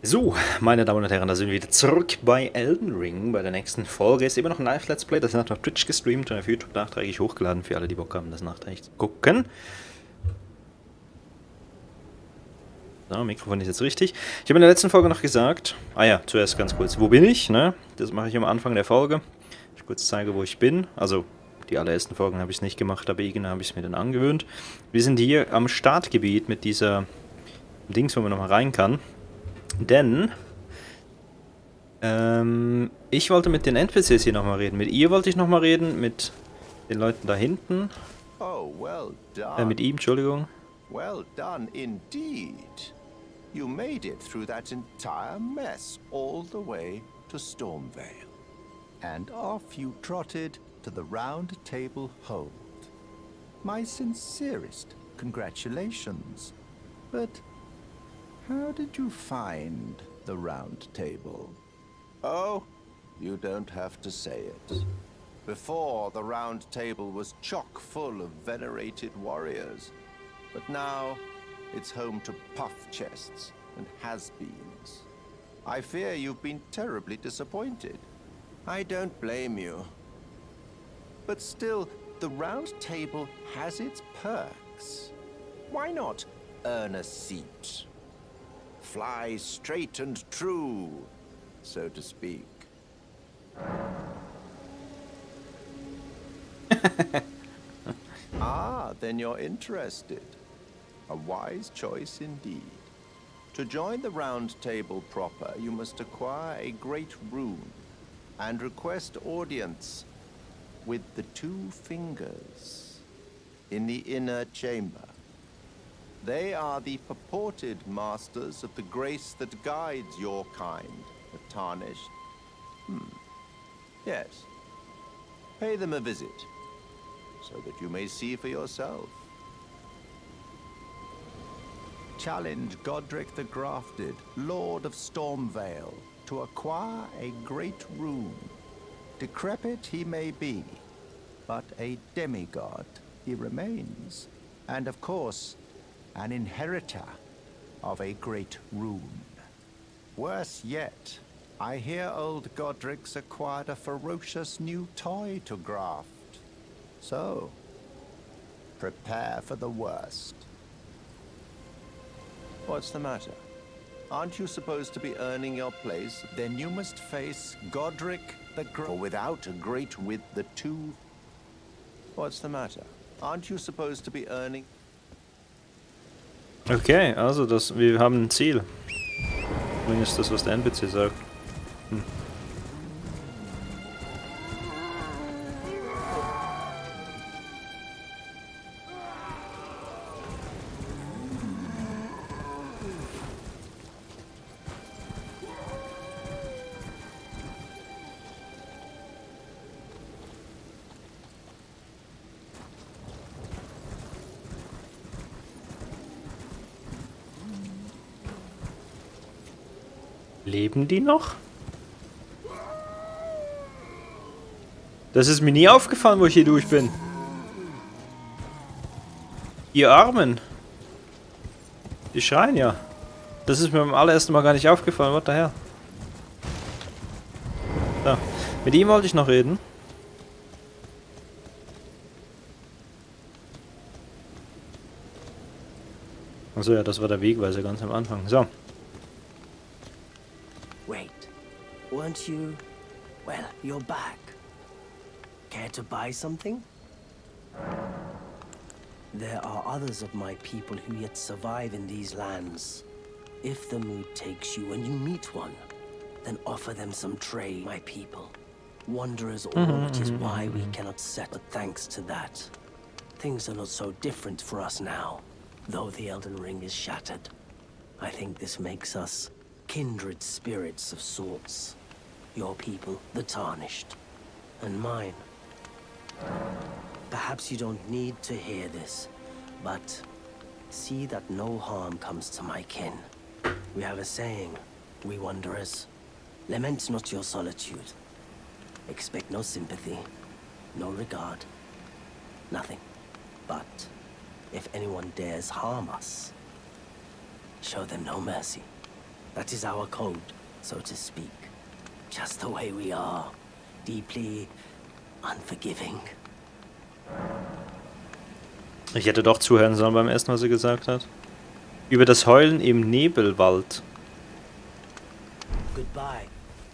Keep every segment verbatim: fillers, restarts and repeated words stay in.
So, meine Damen und Herren, da sind wir wieder zurück bei Elden Ring. Bei der nächsten Folge ist immer noch ein Live-Let's Play. Das ist auf Twitch gestreamt und auf YouTube nachträglich hochgeladen für alle, die Bock haben, das nachträglich zu gucken. So, Mikrofon ist jetzt richtig. Ich habe in der letzten Folge noch gesagt, ah ja, zuerst ganz kurz, wo bin ich? Ne? Das mache ich am Anfang der Folge. Ich kurz zeige, wo ich bin. Also, die allerersten Folgen habe ich es nicht gemacht, aber irgendwann habe ich es mir dann angewöhnt. Wir sind hier am Startgebiet mit dieser Dings, wo man nochmal rein kann. Denn ähm, ich wollte mit den N P Cs hier nochmal reden. Mit ihr wollte ich nochmal reden, mit den Leuten da hinten. Oh, well done. Äh, mit ihm, Entschuldigung. Well done indeed. You made it through that entire mess all the way to Stormvale. And off you trotted to the Round Table Hold. My sincerest congratulations. But how did you find the Round Table? Oh, you don't have to say it. Before, the Round Table was chock full of venerated warriors. But now, it's home to puff chests and has-beens. I fear you've been terribly disappointed. I don't blame you. But still, the Round Table has its perks. Why not earn a seat? Fly straight and true, so to speak. Ah, then you're interested. A wise choice indeed. To join the Round Table proper, you must acquire a great rune and request audience with the two fingers in the inner chamber. They are the purported masters of the grace that guides your kind, the Tarnished. Hmm. Yes. Pay them a visit, so that you may see for yourself. Challenge Godric the Grafted, Lord of Stormvale, to acquire a great rune. Decrepit he may be, but a demigod he remains. And of course, an inheritor of a great rune. Worse yet, I hear old Godric's acquired a ferocious new toy to graft. So, prepare for the worst. What's the matter? Aren't you supposed to be earning your place? Then you must face Godric the Great. For without a great with the two... What's the matter? Aren't you supposed to be earning... Okay, also das, wir haben ein Ziel. Zumindest das, was der N P C sagt. Hm. Leben die noch? Das ist mir nie aufgefallen, wo ich hier durch bin. Ihr Armen. Die schreien ja. Das ist mir beim allerersten Mal gar nicht aufgefallen. What the hell? So. Mit ihm wollte ich noch reden. Achso, ja, das war der Wegweiser ganz am Anfang. So. Wait, weren't you... Well, you're back. Care to buy something? There are others of my people who yet survive in these lands. If the mood takes you and you meet one, then offer them some trade, my people. Wanderers all, which is why we cannot set. But thanks to that, things are not so different for us now. Though the Elden Ring is shattered, I think this makes us kindred spirits of sorts. Your people, the Tarnished, and mine. Perhaps you don't need to hear this, but see that no harm comes to my kin. We have a saying, we wanderers, lament not your solitude. Expect no sympathy, no regard, nothing. But if anyone dares harm us, show them no mercy. That is our code, so to speak. Just the way we are. Deeply unforgiving. Ich hätte doch zuhören sollen beim ersten, was er gesagt hat. Über das Heulen im Nebelwald. Goodbye.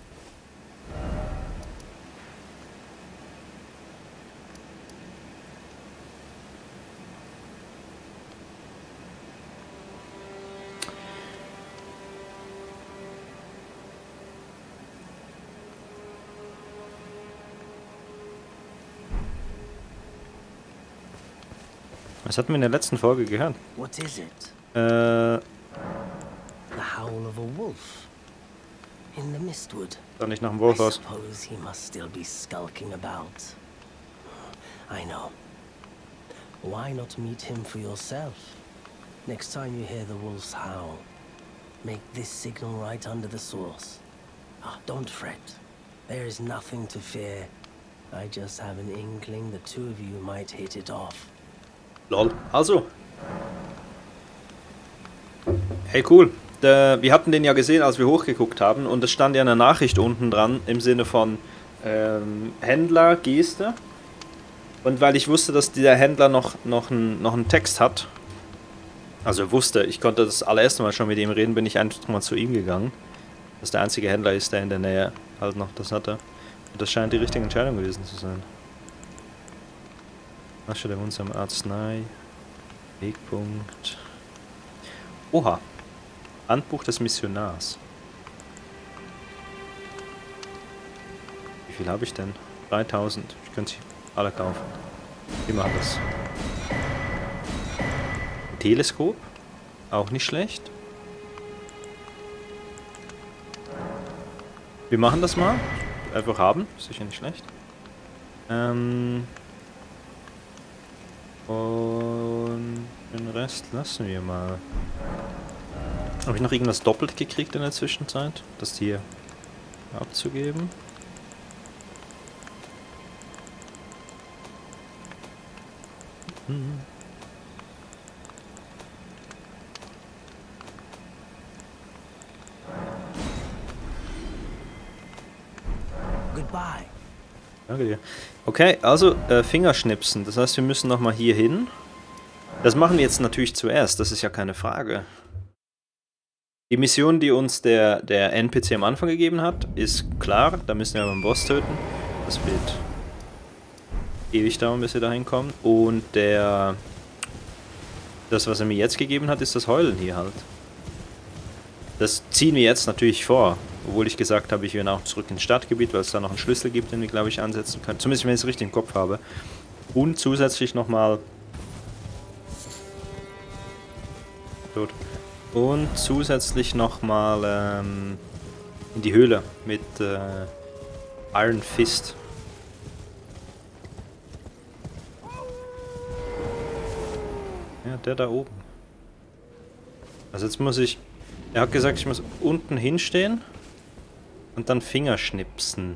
Was hatten wir in der letzten Folge gehört? What is it? Äh, The howl of a wolf. In the Mistwood. Sah nicht nach dem I Wolf aus. suppose he must still be skulking about. I know. Why not meet him for yourself? Next time you hear the wolf's howl, make this signal right under the source. Ah, don't fret. There is nothing to fear. I just have an inkling the two of you might hit it off. Lol. Also. Hey, cool. Der, wir hatten den ja gesehen, als wir hochgeguckt haben. Und es stand ja eine Nachricht unten dran im Sinne von ähm, Händler, Geste. Und weil ich wusste, dass dieser Händler noch, noch, ein, noch einen Text hat. Also wusste, ich konnte das allererste Mal schon mit ihm reden, bin ich einfach mal zu ihm gegangen. Dass der einzige Händler ist, der in der Nähe halt noch das hatte. Und das scheint die richtige Entscheidung gewesen zu sein. Asche der Wunde am Arznei. Wegpunkt. Oha. Handbuch des Missionars. Wie viel habe ich denn? dreitausend. Ich könnte sie alle kaufen. Wie machen das? Ein Teleskop. Auch nicht schlecht. Wir machen das mal. Einfach haben. Sicher nicht schlecht. Ähm... Und den Rest lassen wir mal. Habe ich noch irgendwas doppelt gekriegt in der Zwischenzeit? Das hier abzugeben? Hm. Goodbye. Danke dir. Okay, also äh, Fingerschnipsen. Das heißt, wir müssen nochmal hier hin. Das machen wir jetzt natürlich zuerst, das ist ja keine Frage. Die Mission, die uns der, der N P C am Anfang gegeben hat, ist klar. Da müssen wir aber einen Boss töten. Das wird ewig dauern, bis wir da hinkommen. Und der... Das, was er mir jetzt gegeben hat, ist das Heulen hier halt. Das ziehen wir jetzt natürlich vor. Obwohl ich gesagt habe, ich will auch zurück ins Stadtgebiet, weil es da noch einen Schlüssel gibt, den wir, glaube ich, ansetzen können. Zumindest, wenn ich es richtig im Kopf habe. Und zusätzlich nochmal... Tot. Und zusätzlich nochmal ähm, in die Höhle mit äh, Iron Fist. Ja, der da oben. Also jetzt muss ich... Er hat gesagt, ich muss unten hinstehen und dann Fingerschnipsen.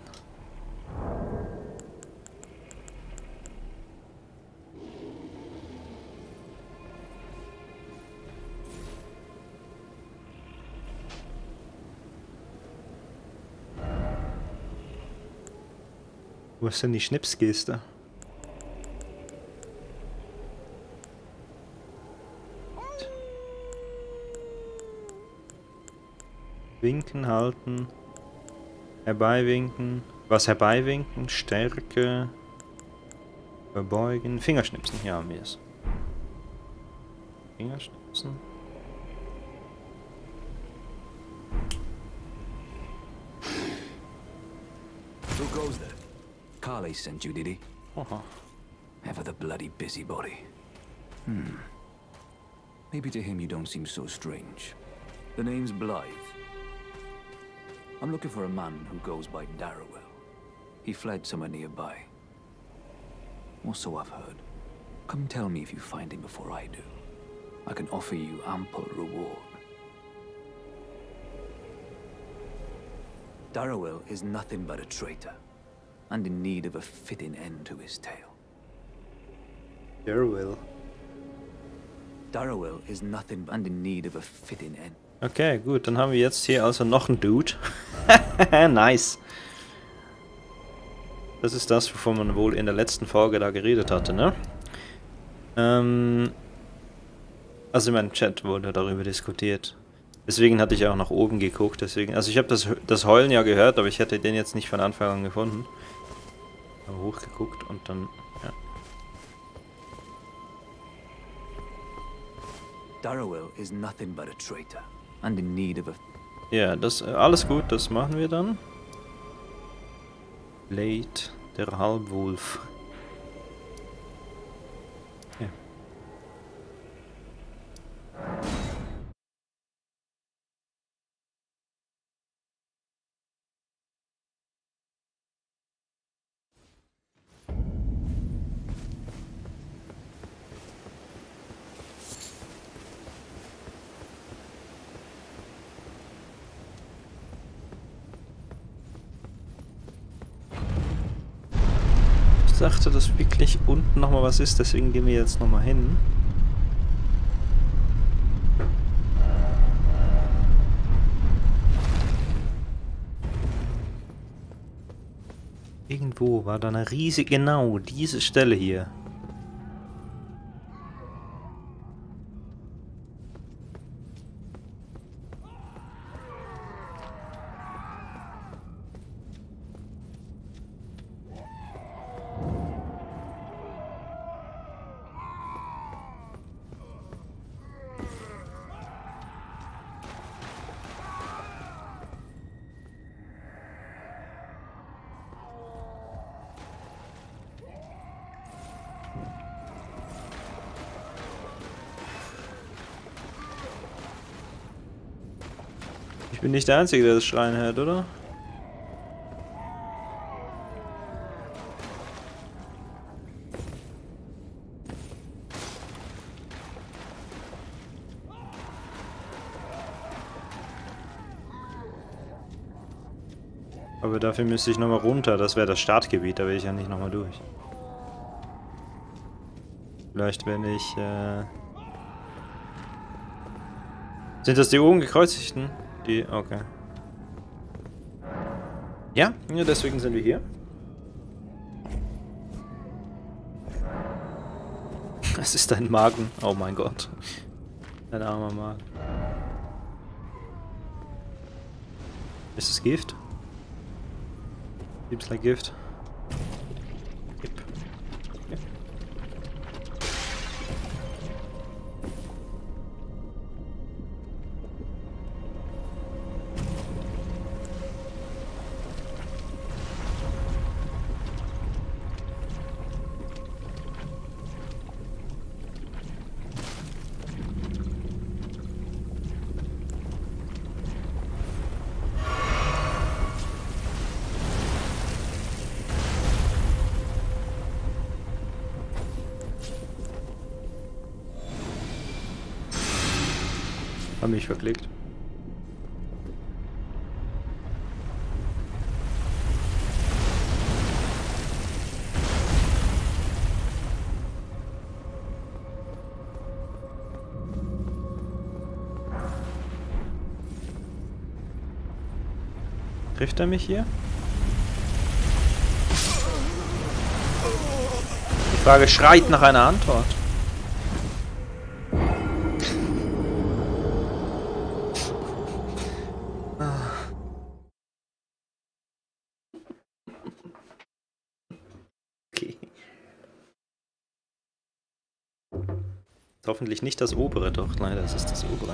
Wo ist denn die Schnipsgeste? Winken, halten, herbeiwinken, was herbeiwinken, Stärke, verbeugen, Fingerschnipsen, hier haben wir es. Fingerschnipsen. Who goes there? Carly sent you, did he? Oha. Ever the bloody busybody. Hmm. Maybe to him you don't seem so strange. The name's Blythe. I'm looking for a man who goes by Darrowell. He fled somewhere nearby. Or so I've heard. Come tell me if you find him before I do. I can offer you ample reward. Darrowell is nothing but a traitor, and in need of a fitting end to his tale. Darrowell. Darrowell is nothing but and in need of a fitting end. Okay, gut, dann haben wir jetzt hier also noch einen Dude. Nice. Das ist das, wovon man wohl in der letzten Folge da geredet hatte, ne? Ähm, also in meinem Chat wurde darüber diskutiert. Deswegen hatte ich auch nach oben geguckt, deswegen... Also ich habe das, das Heulen ja gehört, aber ich hätte den jetzt nicht von Anfang an gefunden. Aber hochgeguckt und dann... ja. Darrowell is nothing but a traitor, and in need of a... Ja, das, äh, alles gut, das machen wir dann. Blade, der Halbwolf. Ja. Ich dachte, dass wirklich unten nochmal was ist, deswegen gehen wir jetzt nochmal hin. Irgendwo war da eine riesige, genau diese Stelle hier. Ich bin nicht der Einzige, der das Schreien hört, oder? Aber dafür müsste ich nochmal runter, das wäre das Startgebiet, da will ich ja nicht nochmal durch. Vielleicht wenn ich... Äh Sind das die oben gekreuzigten? Die, okay. Ja, ja, deswegen sind wir hier. Es ist ein Magen. Oh mein Gott. Ein armer Magen. Ist es Gift? Seems like Gift. Yep. Yep. Hab mich verklickt. Trifft er mich hier? Die Frage schreit nach einer Antwort. Okay. Hoffentlich nicht das obere, doch leider ist es das obere.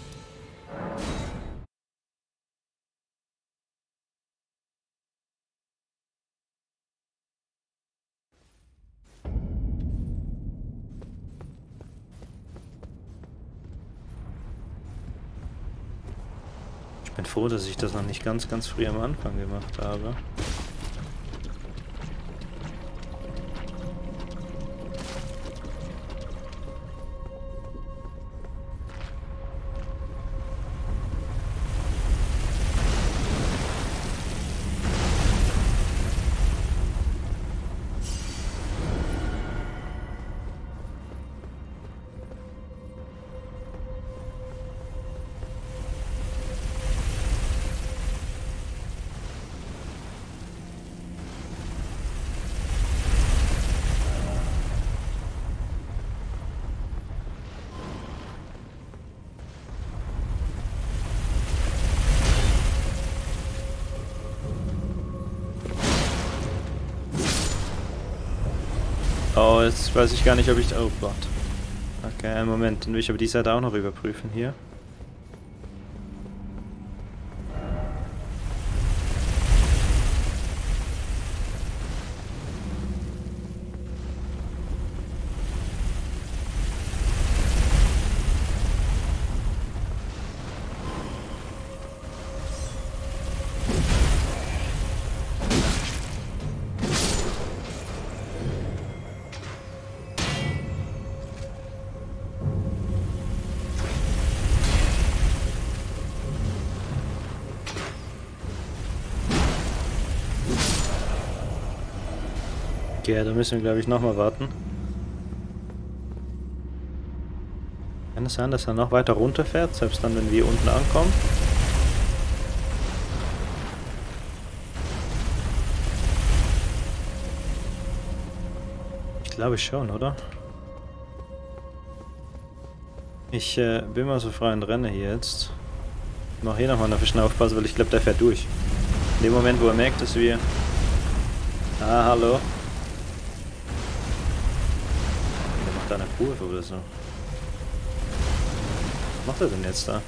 Ich bin froh, dass ich das noch nicht ganz, ganz früh am Anfang gemacht habe. Oh, jetzt weiß ich gar nicht, ob ich... Oh Gott. Okay, einen Moment. Dann will ich aber die Seite auch noch überprüfen hier. Ja, da müssen wir, glaube ich, nochmal warten. Kann es sein, dass er noch weiter runterfährt, selbst dann, wenn wir unten ankommen? Ich glaube schon, oder? Ich äh, bin mal so frei und renne hier jetzt. Ich mache hier nochmal eine Verschnaufpause, weil ich glaube, der fährt durch. In dem Moment, wo er merkt, dass wir... Ah, hallo. Eine Kurve oder so. Was macht er denn jetzt da?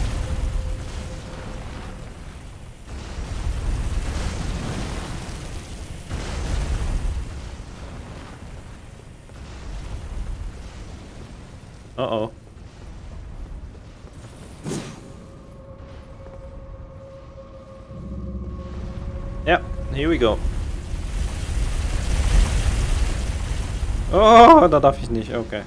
Oh oh. Ja, here we go. Oh, da darf ich nicht, okay.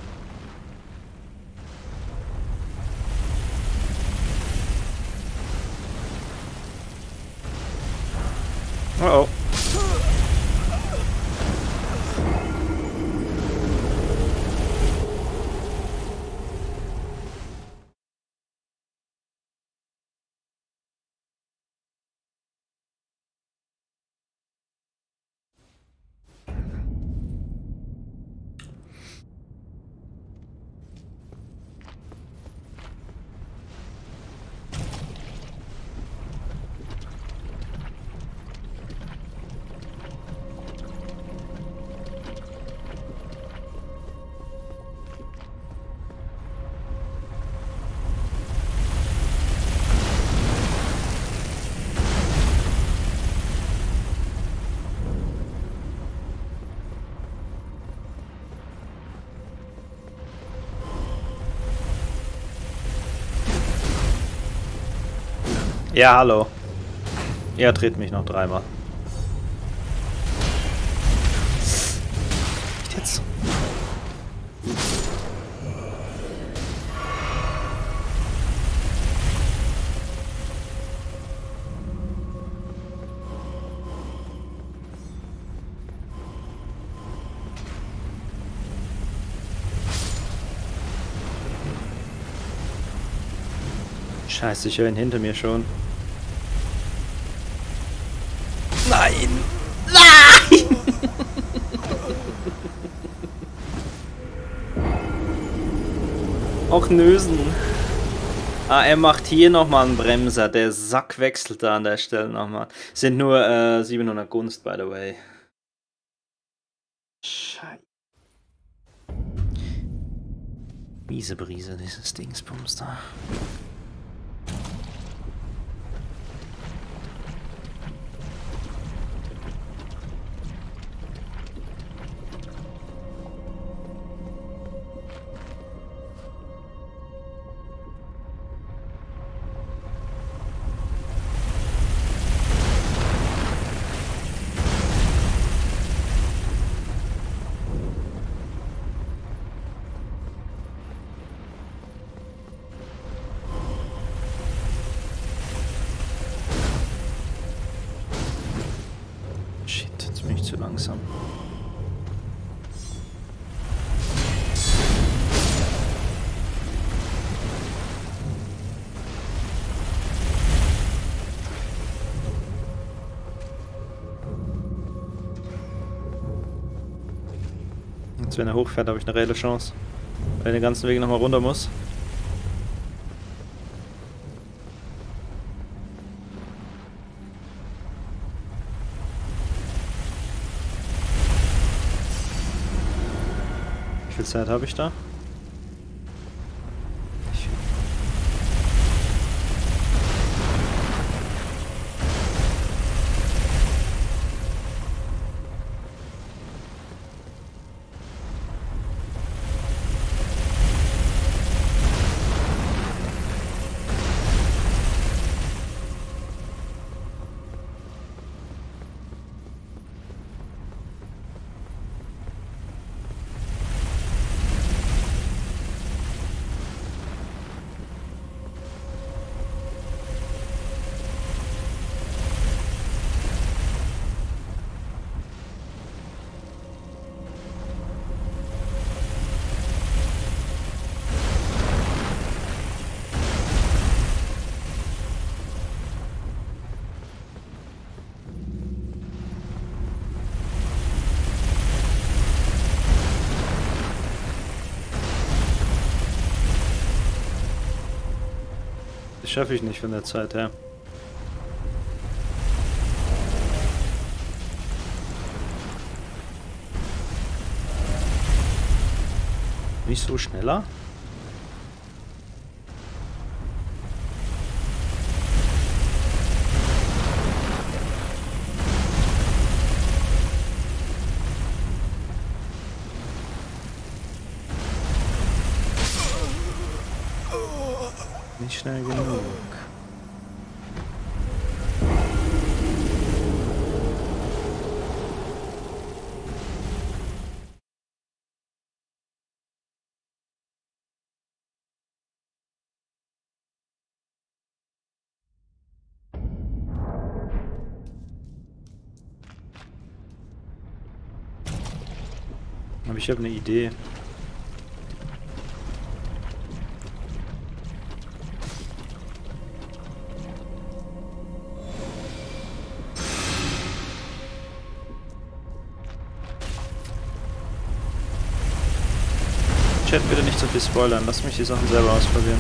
Oh oh. Ja, hallo. Er dreht mich noch dreimal. Echt jetzt? Scheiße, ich höre ihn hinter mir schon. Nein! Nein! Auch Nösen. Ah, er macht hier nochmal einen Bremser. Der Sack wechselt da an der Stelle nochmal. Sind nur äh, siebenhundert Gunst, by the way. Scheiße. Miese Brise, dieses Dingsbums da. Zu langsam. Jetzt, wenn er hochfährt, habe ich eine reelle Chance. Weil er den ganzen Weg nochmal runter muss. viel Zeit habe ich da? Ich Das schaffe ich nicht von der Zeit her. Nicht so schneller? Nicht schnell genug. Aber ich habe eine Idee. Chat, bitte nicht so viel spoilern. Lass mich die Sachen selber ausprobieren.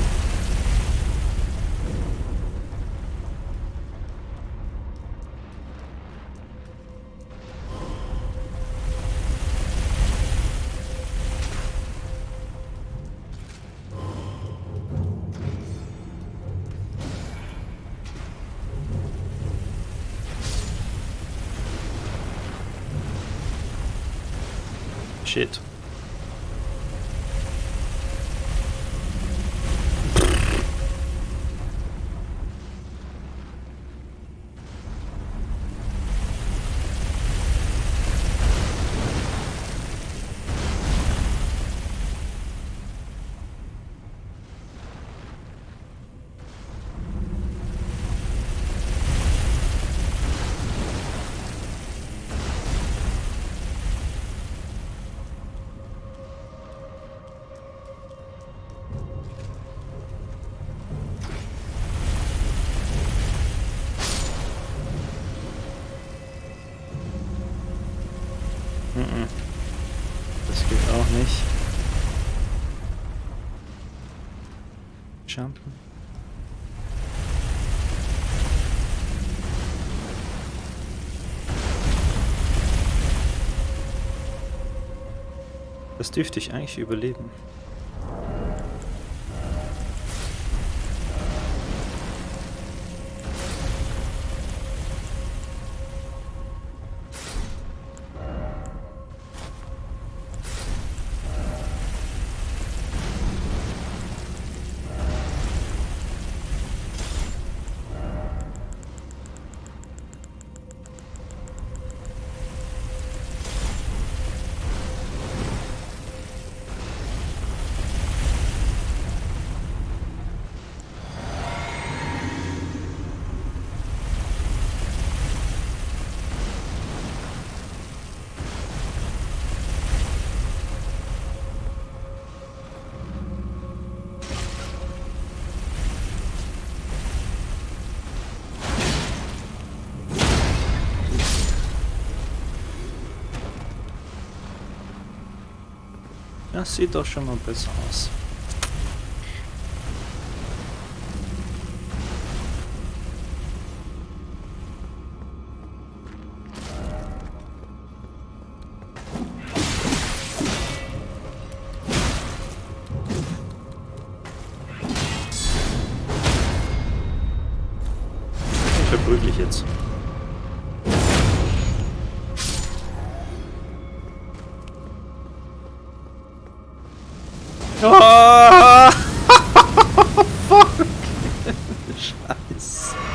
Shit. Das geht auch nicht. Jumpen. Das dürfte ich eigentlich überleben. Das sieht doch schon mal besser aus. prügel ich jetzt. Oh! Fuck! Scheiße.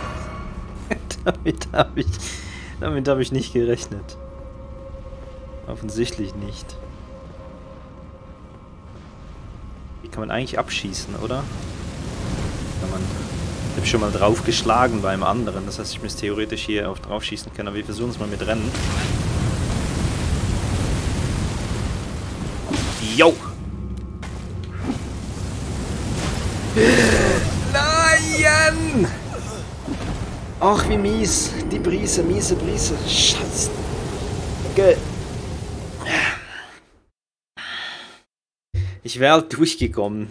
Damit habe ich... Damit habe ich nicht gerechnet. Offensichtlich nicht. Die kann man eigentlich abschießen, oder? Kann man... Ich habe schon mal draufgeschlagen beim anderen. Das heißt, ich müsste theoretisch hier auch drauf schießen können. Aber wir versuchen es mal mit Rennen. Yo! Nein! Ach, wie mies. Die Brise, miese Brise. Scheiße. Ge ich wäre halt durchgekommen.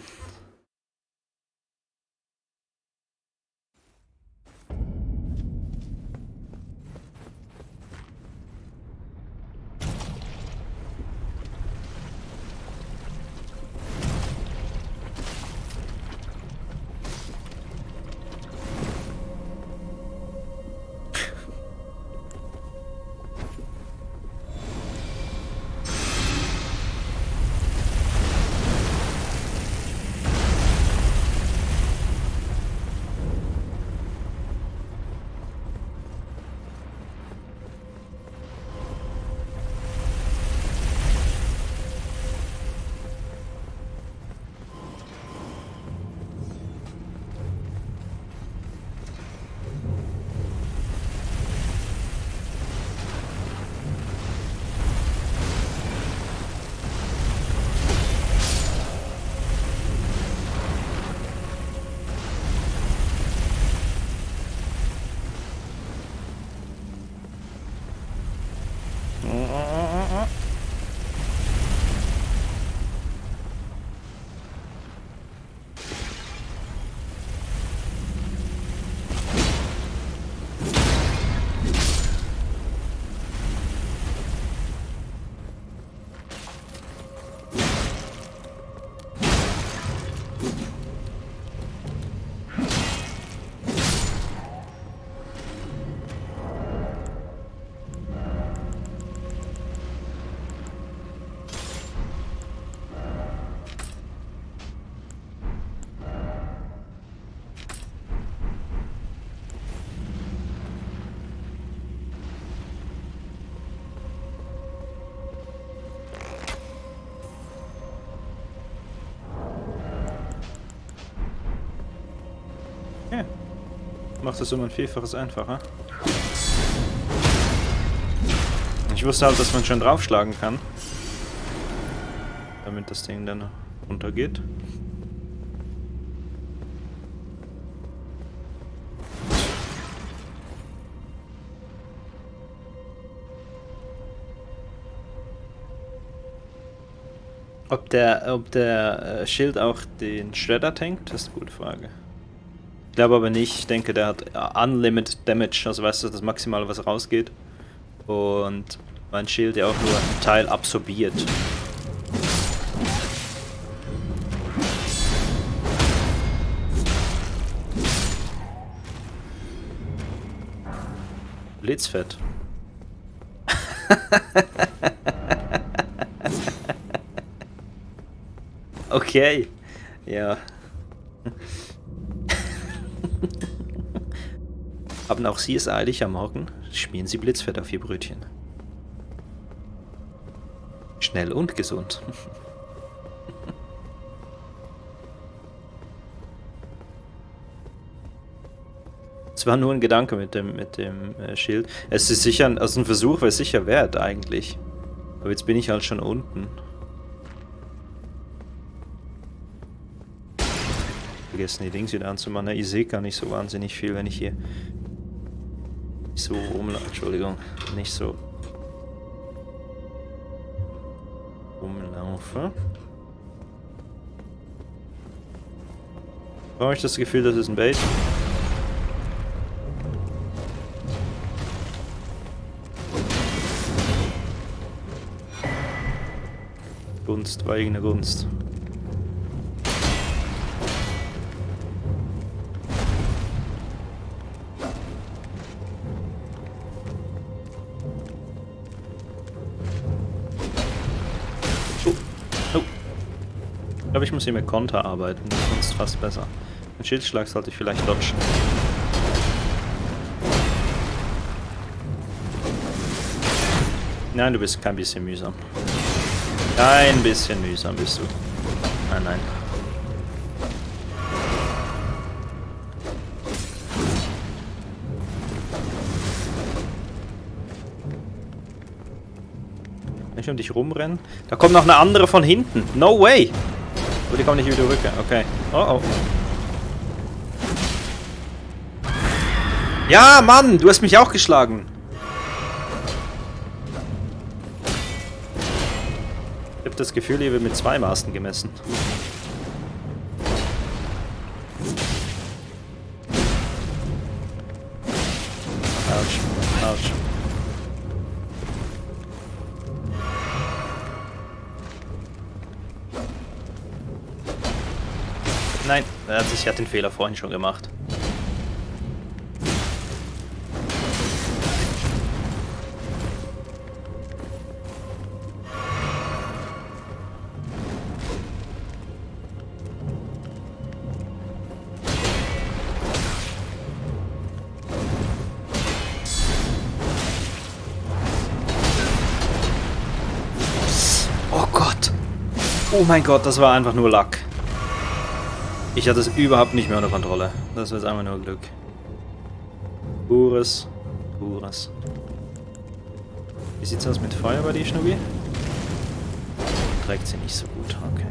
Ja. Macht es um ein Vielfaches einfacher. Ich wusste halt, dass man schon draufschlagen kann. Damit das Ding dann runtergeht. Ob der, ob der äh, Schild auch den Shredder tankt, das ist eine gute Frage. Ich glaube aber nicht. Ich denke, der hat Unlimited Damage, also weißt du, das Maximale, was rausgeht. Und mein Schild ja auch nur einen Teil absorbiert. Blitzfett. Okay. Ja. Haben auch Sie es eilig am Morgen? Schmieren Sie Blitzfett auf Ihr Brötchen. Schnell und gesund. Es war nur ein Gedanke mit dem, mit dem äh, Schild. Es ist sicher, also ein Versuch wäre sicher wert eigentlich. Aber jetzt bin ich halt schon unten. Vergessen die Dings wieder anzumachen. Ich sehe gar nicht so wahnsinnig viel, wenn ich hier nicht so rumlaufe. Entschuldigung, nicht so rumlaufe. Brauche ich das Gefühl, das ist ein Bait? Gunst, war irgendeine Gunst. glaube, ich muss hier mit Konter arbeiten, das ist sonst fast besser. Mit Schildschlag sollte ich vielleicht dodgen. Nein, du bist kein bisschen mühsam. Kein bisschen mühsam bist du. Nein, nein. Kann ich um dich rumrennen? Da kommt noch eine andere von hinten. No way! Oh, die kommt nicht wieder rüber. Okay. Oh, oh. Ja, Mann! Du hast mich auch geschlagen. Ich habe das Gefühl, hier wird mit zwei Maßen gemessen. Autsch. Autsch. Nein, er hat, sich, er hat den Fehler vorhin schon gemacht. Oh Gott! Oh mein Gott, das war einfach nur Luck. Ich hatte es überhaupt nicht mehr unter Kontrolle. Das war jetzt einfach nur Glück. Pures, pures. Wie sieht's aus mit Feuer bei dir, Schnubi? Trägt sie nicht so gut, okay.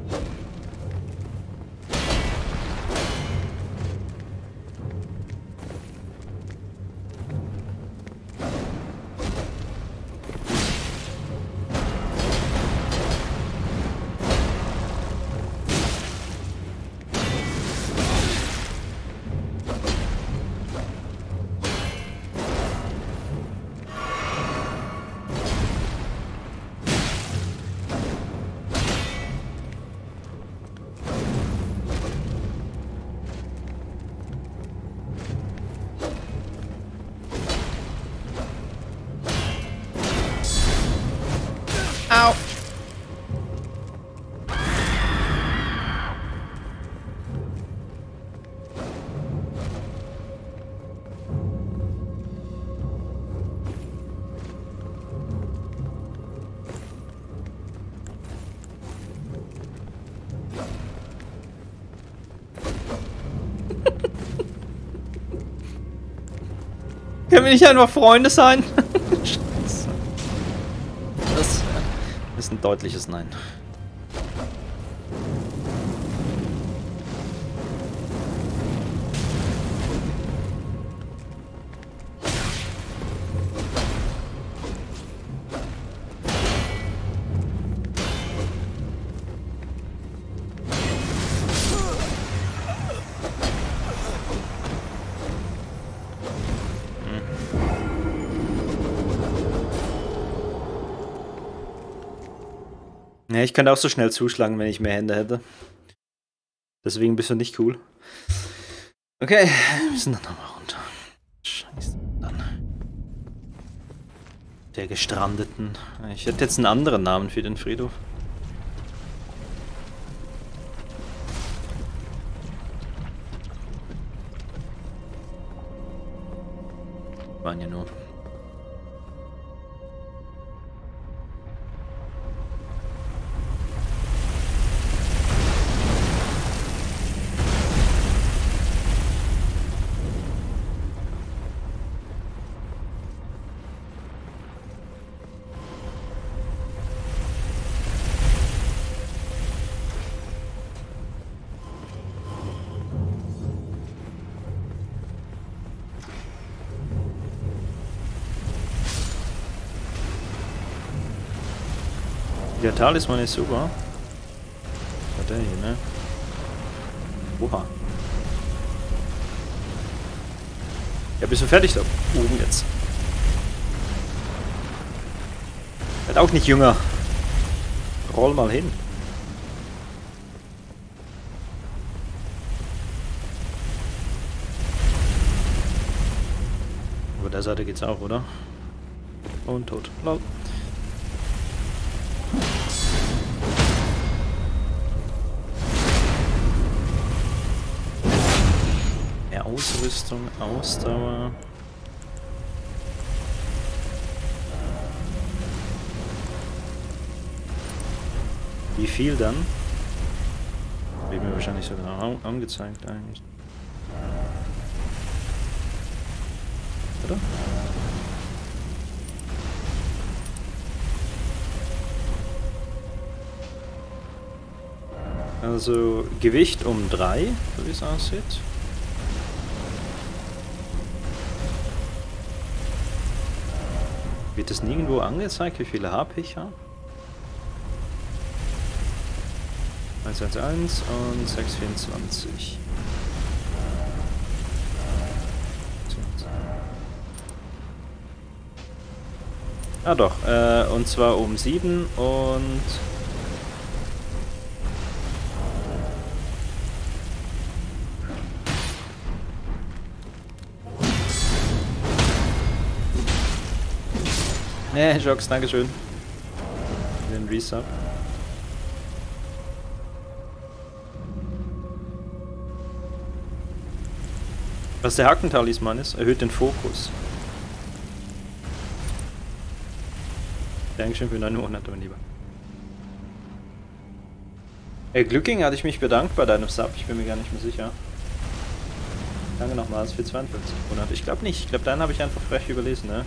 Au! Können wir nicht einfach Freunde sein? Scheiße. Das ist ein deutliches Nein. Ja, ich könnte auch so schnell zuschlagen, wenn ich mehr Hände hätte. Deswegen bist du nicht cool. Okay, wir sind dann nochmal runter. Scheiße, dann. Der Gestrandeten. Ich hätte jetzt einen anderen Namen für den Friedhof. Waren ja nur. Der Talisman ist super. Was war der hier, ne? Oha. Ja, bist du fertig da oben jetzt? Wird auch nicht jünger. Roll mal hin. Über der Seite geht's auch, oder? Und tot. Lol. Ausrüstung, Ausdauer. Wie viel dann? Wird mir wahrscheinlich so genau angezeigt eigentlich. Oder? Also Gewicht um drei, so wie es aussieht. Wird das nirgendwo angezeigt, wie viele H P ich habe? eins eins eins und sechs vierundzwanzig. Ah doch, äh, und zwar um sieben und... Ne, Jox, dankeschön. Den Resub. Was der Hackentalisman ist, erhöht den Fokus. Dankeschön für neun Monate, mein Lieber. Ey, Glücking, hatte ich mich bedankt bei deinem Sub, ich bin mir gar nicht mehr sicher. Danke nochmals für zweiundfünfzig Monate. Ich glaube nicht, ich glaube, deinen habe ich einfach frech überlesen, ne?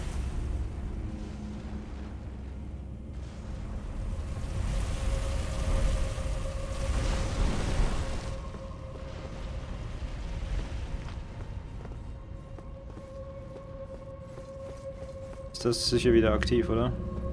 Das ist sicher wieder aktiv, oder?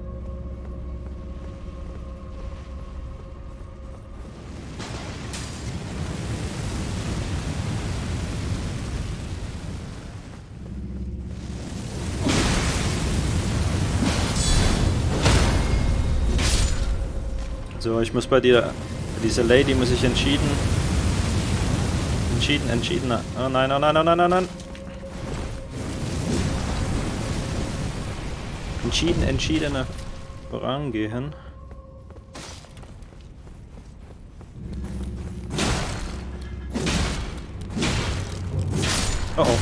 So, ich muss bei dir, bei dieser Lady muss ich entschieden, entschieden, entschieden, oh nein, oh nein, oh nein, oh nein, entschieden, entschiedener vorangehen. Oh oh.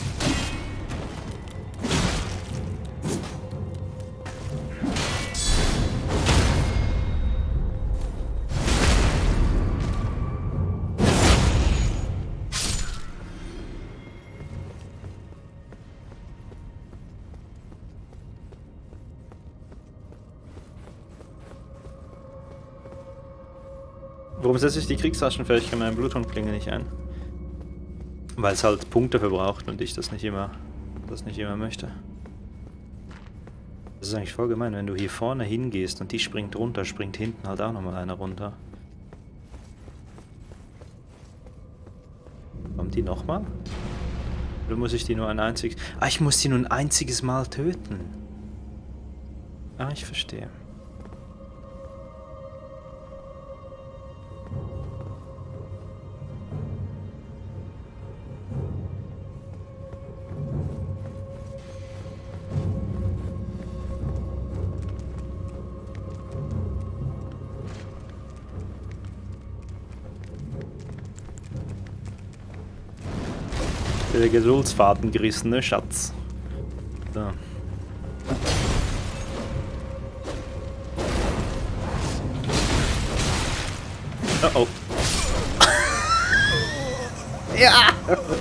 Warum setze ich die Kriegstaschenfähigkeit meiner Bluthundklinge nicht ein? Weil es halt Punkte verbraucht und ich das nicht immer, das nicht immer möchte. Das ist eigentlich voll gemein, wenn du hier vorne hingehst und die springt runter, springt hinten halt auch nochmal einer runter. Kommt die nochmal? Oder muss ich die nur ein einziges... Ah, ich muss die nur ein einziges Mal töten. Ah, ich verstehe. Der Geduldsfaden gerissen, ne, Schatz. So. Oh oh. Ja!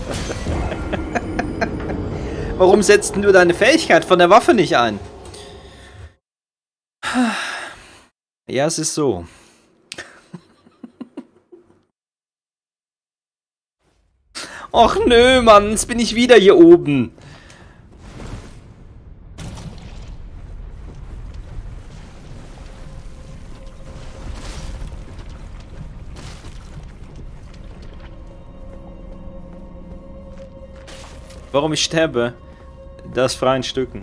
Warum setzt du deine Fähigkeit von der Waffe nicht ein? Ja, es ist so. Och nö, Mann, jetzt bin ich wieder hier oben. Warum ich sterbe? Das freien Stücken.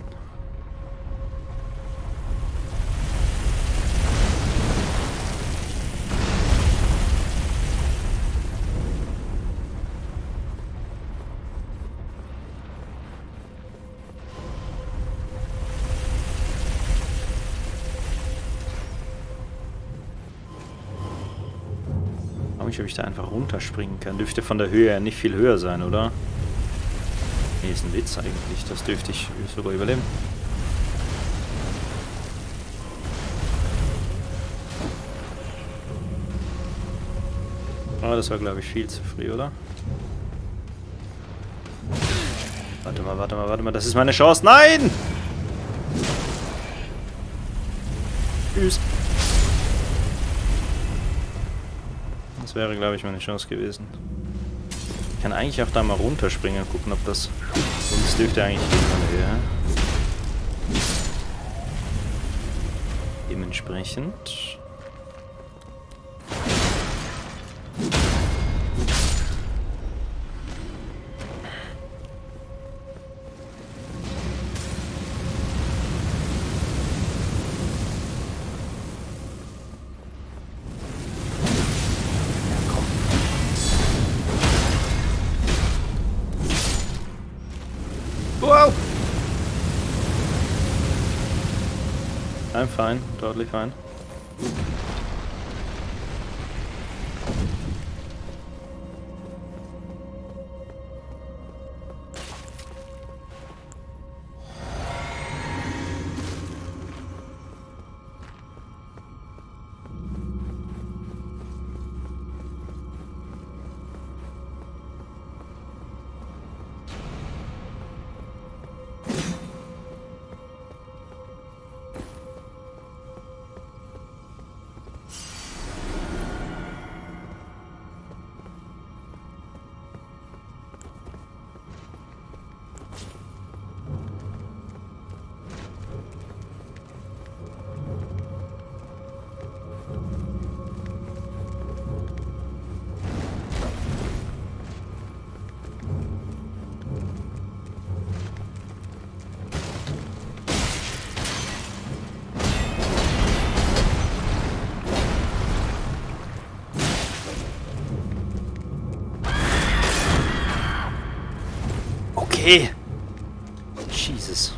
Ob ich da einfach runterspringen kann. Dürfte von der Höhe her nicht viel höher sein, oder? Nee, ist ein Witz eigentlich. Das dürfte ich sogar überleben. Oh, das war, glaube ich, viel zu früh, oder? Warte mal, warte mal, warte mal. Das ist meine Chance. Nein! Tschüss. Das wäre, glaube ich, meine Chance gewesen. Ich kann eigentlich auch da mal runterspringen und gucken, ob das... Und es dürfte eigentlich gehen von der Höhe. Dementsprechend... Wow! I'm fine, totally fine. Okay. Jesus.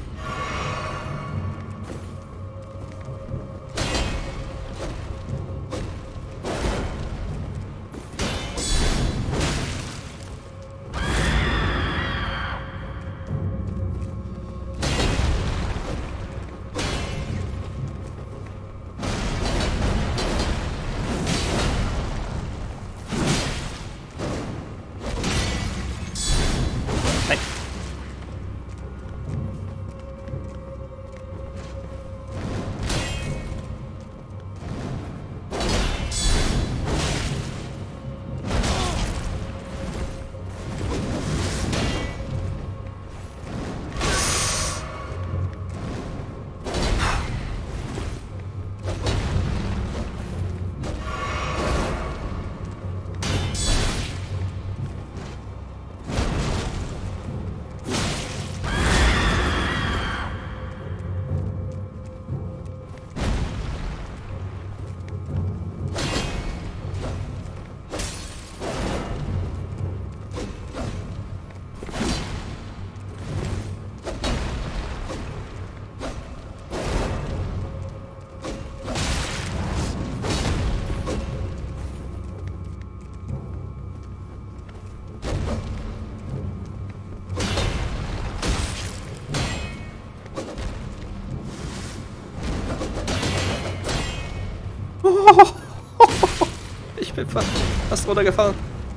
Ich bin fast runtergefallen.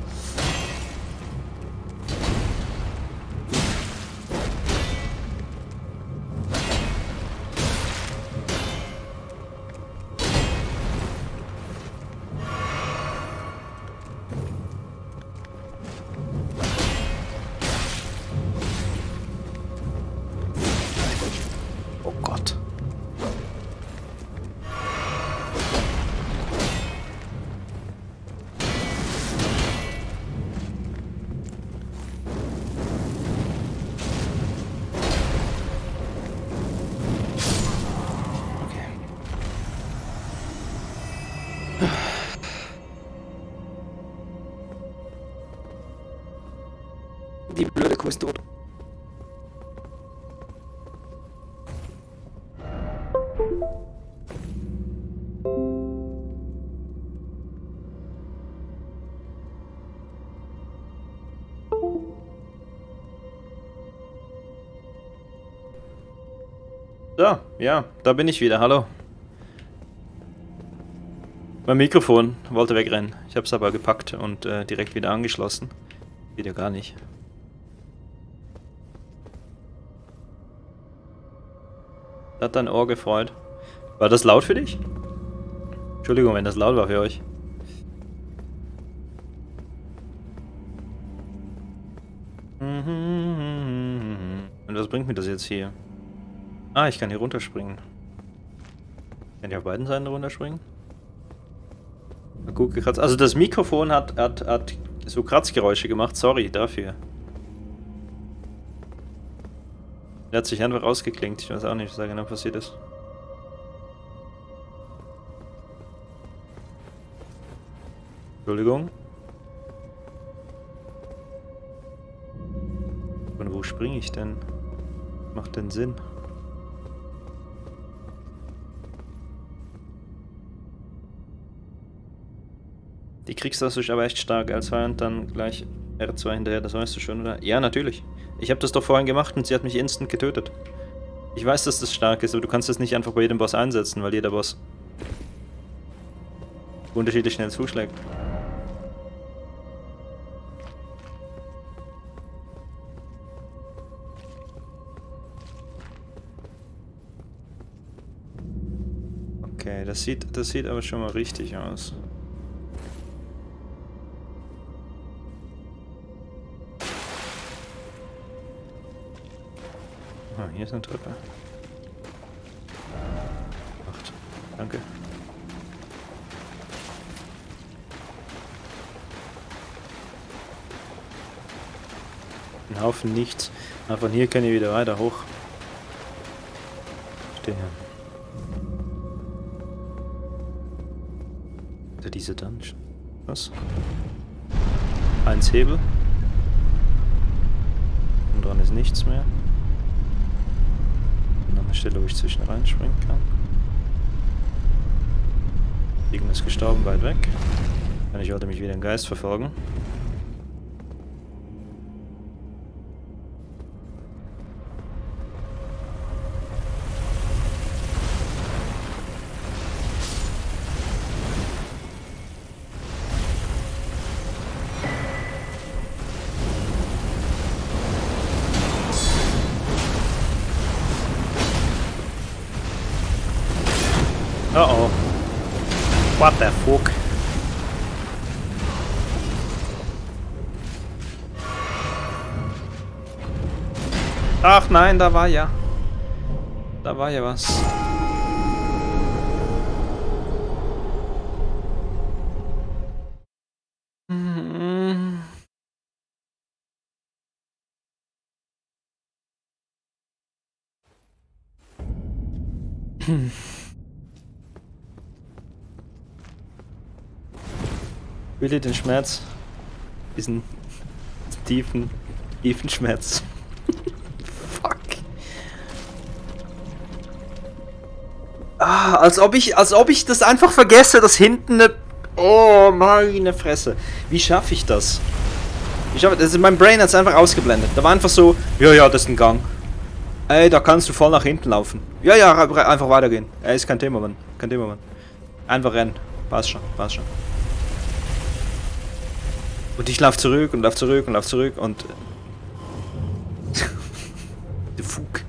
Oh Gott. Die blöde Kuh ist tot. So, ja, da bin ich wieder. Hallo. Mein Mikrofon wollte wegrennen. Ich habe es aber gepackt und äh, direkt wieder angeschlossen. Geht ja gar nicht. Hat dein Ohr gefreut. War das laut für dich? Entschuldigung, wenn das laut war für euch. Und was bringt mir das jetzt hier? Ah, ich kann hier runterspringen. Kann ich auf beiden Seiten runterspringen? Gut gekratzt. Also das Mikrofon hat, hat, hat so Kratzgeräusche gemacht. Sorry dafür. Er hat sich einfach rausgeklinkt. Ich weiß auch nicht, was da genau passiert ist. Entschuldigung. Und wo springe ich denn? Macht denn Sinn? Die Kriegstaste ist aber echt stark. L zwei und dann gleich R zwei hinterher, das weißt du schon, oder? Ja, natürlich. Ich habe das doch vorhin gemacht und sie hat mich instant getötet. Ich weiß, dass das stark ist, aber du kannst das nicht einfach bei jedem Boss einsetzen, weil jeder Boss unterschiedlich schnell zuschlägt. Okay, das sieht, das sieht aber schon mal richtig aus. Ah, hier ist eine Treppe. Acht. Danke. Ein Haufen nichts. Aber von hier können wir wieder weiter hoch. Stehen. Oder diese Dungeon. Was? Eins Hebel. Und dran ist nichts mehr. An der Stelle, wo ich zwischen reinspringen kann. Irgendwas ist gestorben, weit weg. Und ich wollte mich wieder im Geist verfolgen. Uh oh. What the fuck? Ach nein, da war ja. Da war ja was. Hm. Hm. Will den Schmerz, diesen tiefen, tiefen Schmerz. Fuck. Ah, als ob ich, als ob ich das einfach vergesse, dass hinten eine... Oh, meine Fresse. Wie schaffe ich das? Ich schaffe, das ist, mein Brain hat es einfach ausgeblendet. Da war einfach so, ja, ja, das ist ein Gang. Ey, da kannst du voll nach hinten laufen. Ja, ja, einfach weitergehen. Ey, ist kein Thema, Mann. Kein Thema, Mann. Einfach rennen. Passt schon, passt schon. Und ich lauf zurück und lauf zurück und lauf zurück und... Der Fug.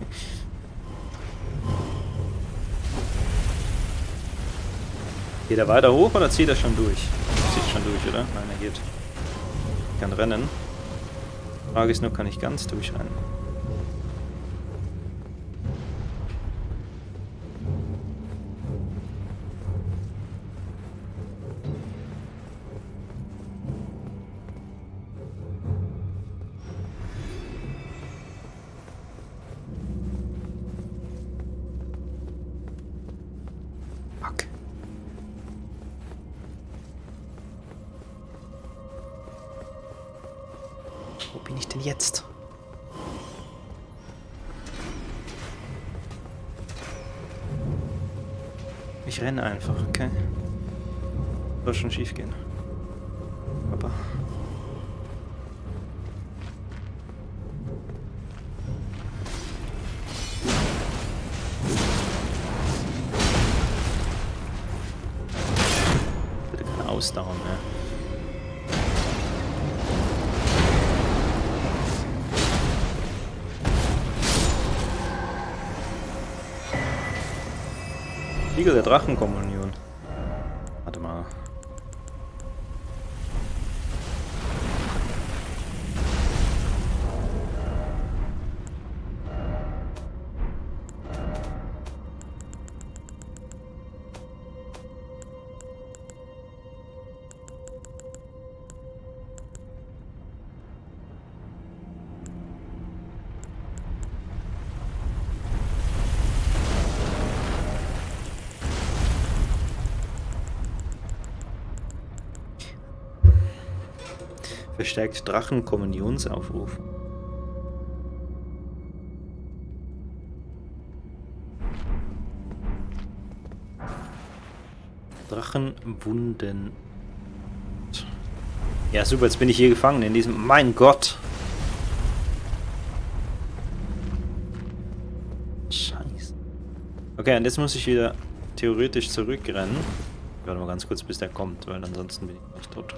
Geht er weiter hoch oder zieht er schon durch? Zieht schon durch, oder? Nein, er geht. Ich kann rennen. Die Frage ist nur, kann ich ganz durchrennen? Wo bin ich denn jetzt? Ich renne einfach, okay? Soll schon schief gehen. Papa. ausdauern mehr. Siegel der Drachenkommunion. Warte mal. Verstärkt Drachenkommunionsaufruf. Drachenwunden. Ja, super, jetzt bin ich hier gefangen in diesem... Mein Gott! Scheiße. Okay, und jetzt muss ich wieder theoretisch zurückrennen. Warte mal ganz kurz, bis der kommt, weil ansonsten bin ich nicht tot.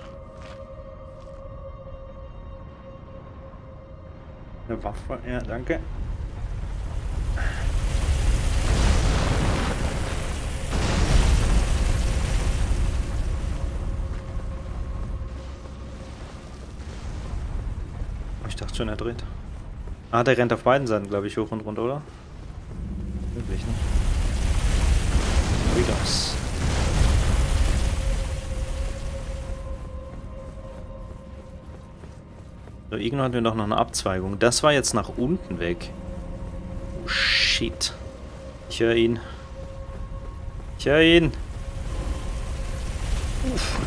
Eine Waffe, ja, danke. Ich dachte schon, er dreht. Ah, der rennt auf beiden Seiten, glaube ich, hoch und runter, oder? Wirklich, ne? Wie das? So, irgendwann hatten wir doch noch eine Abzweigung. Das war jetzt nach unten weg. Oh, shit. Ich höre ihn. Ich höre ihn. Uff.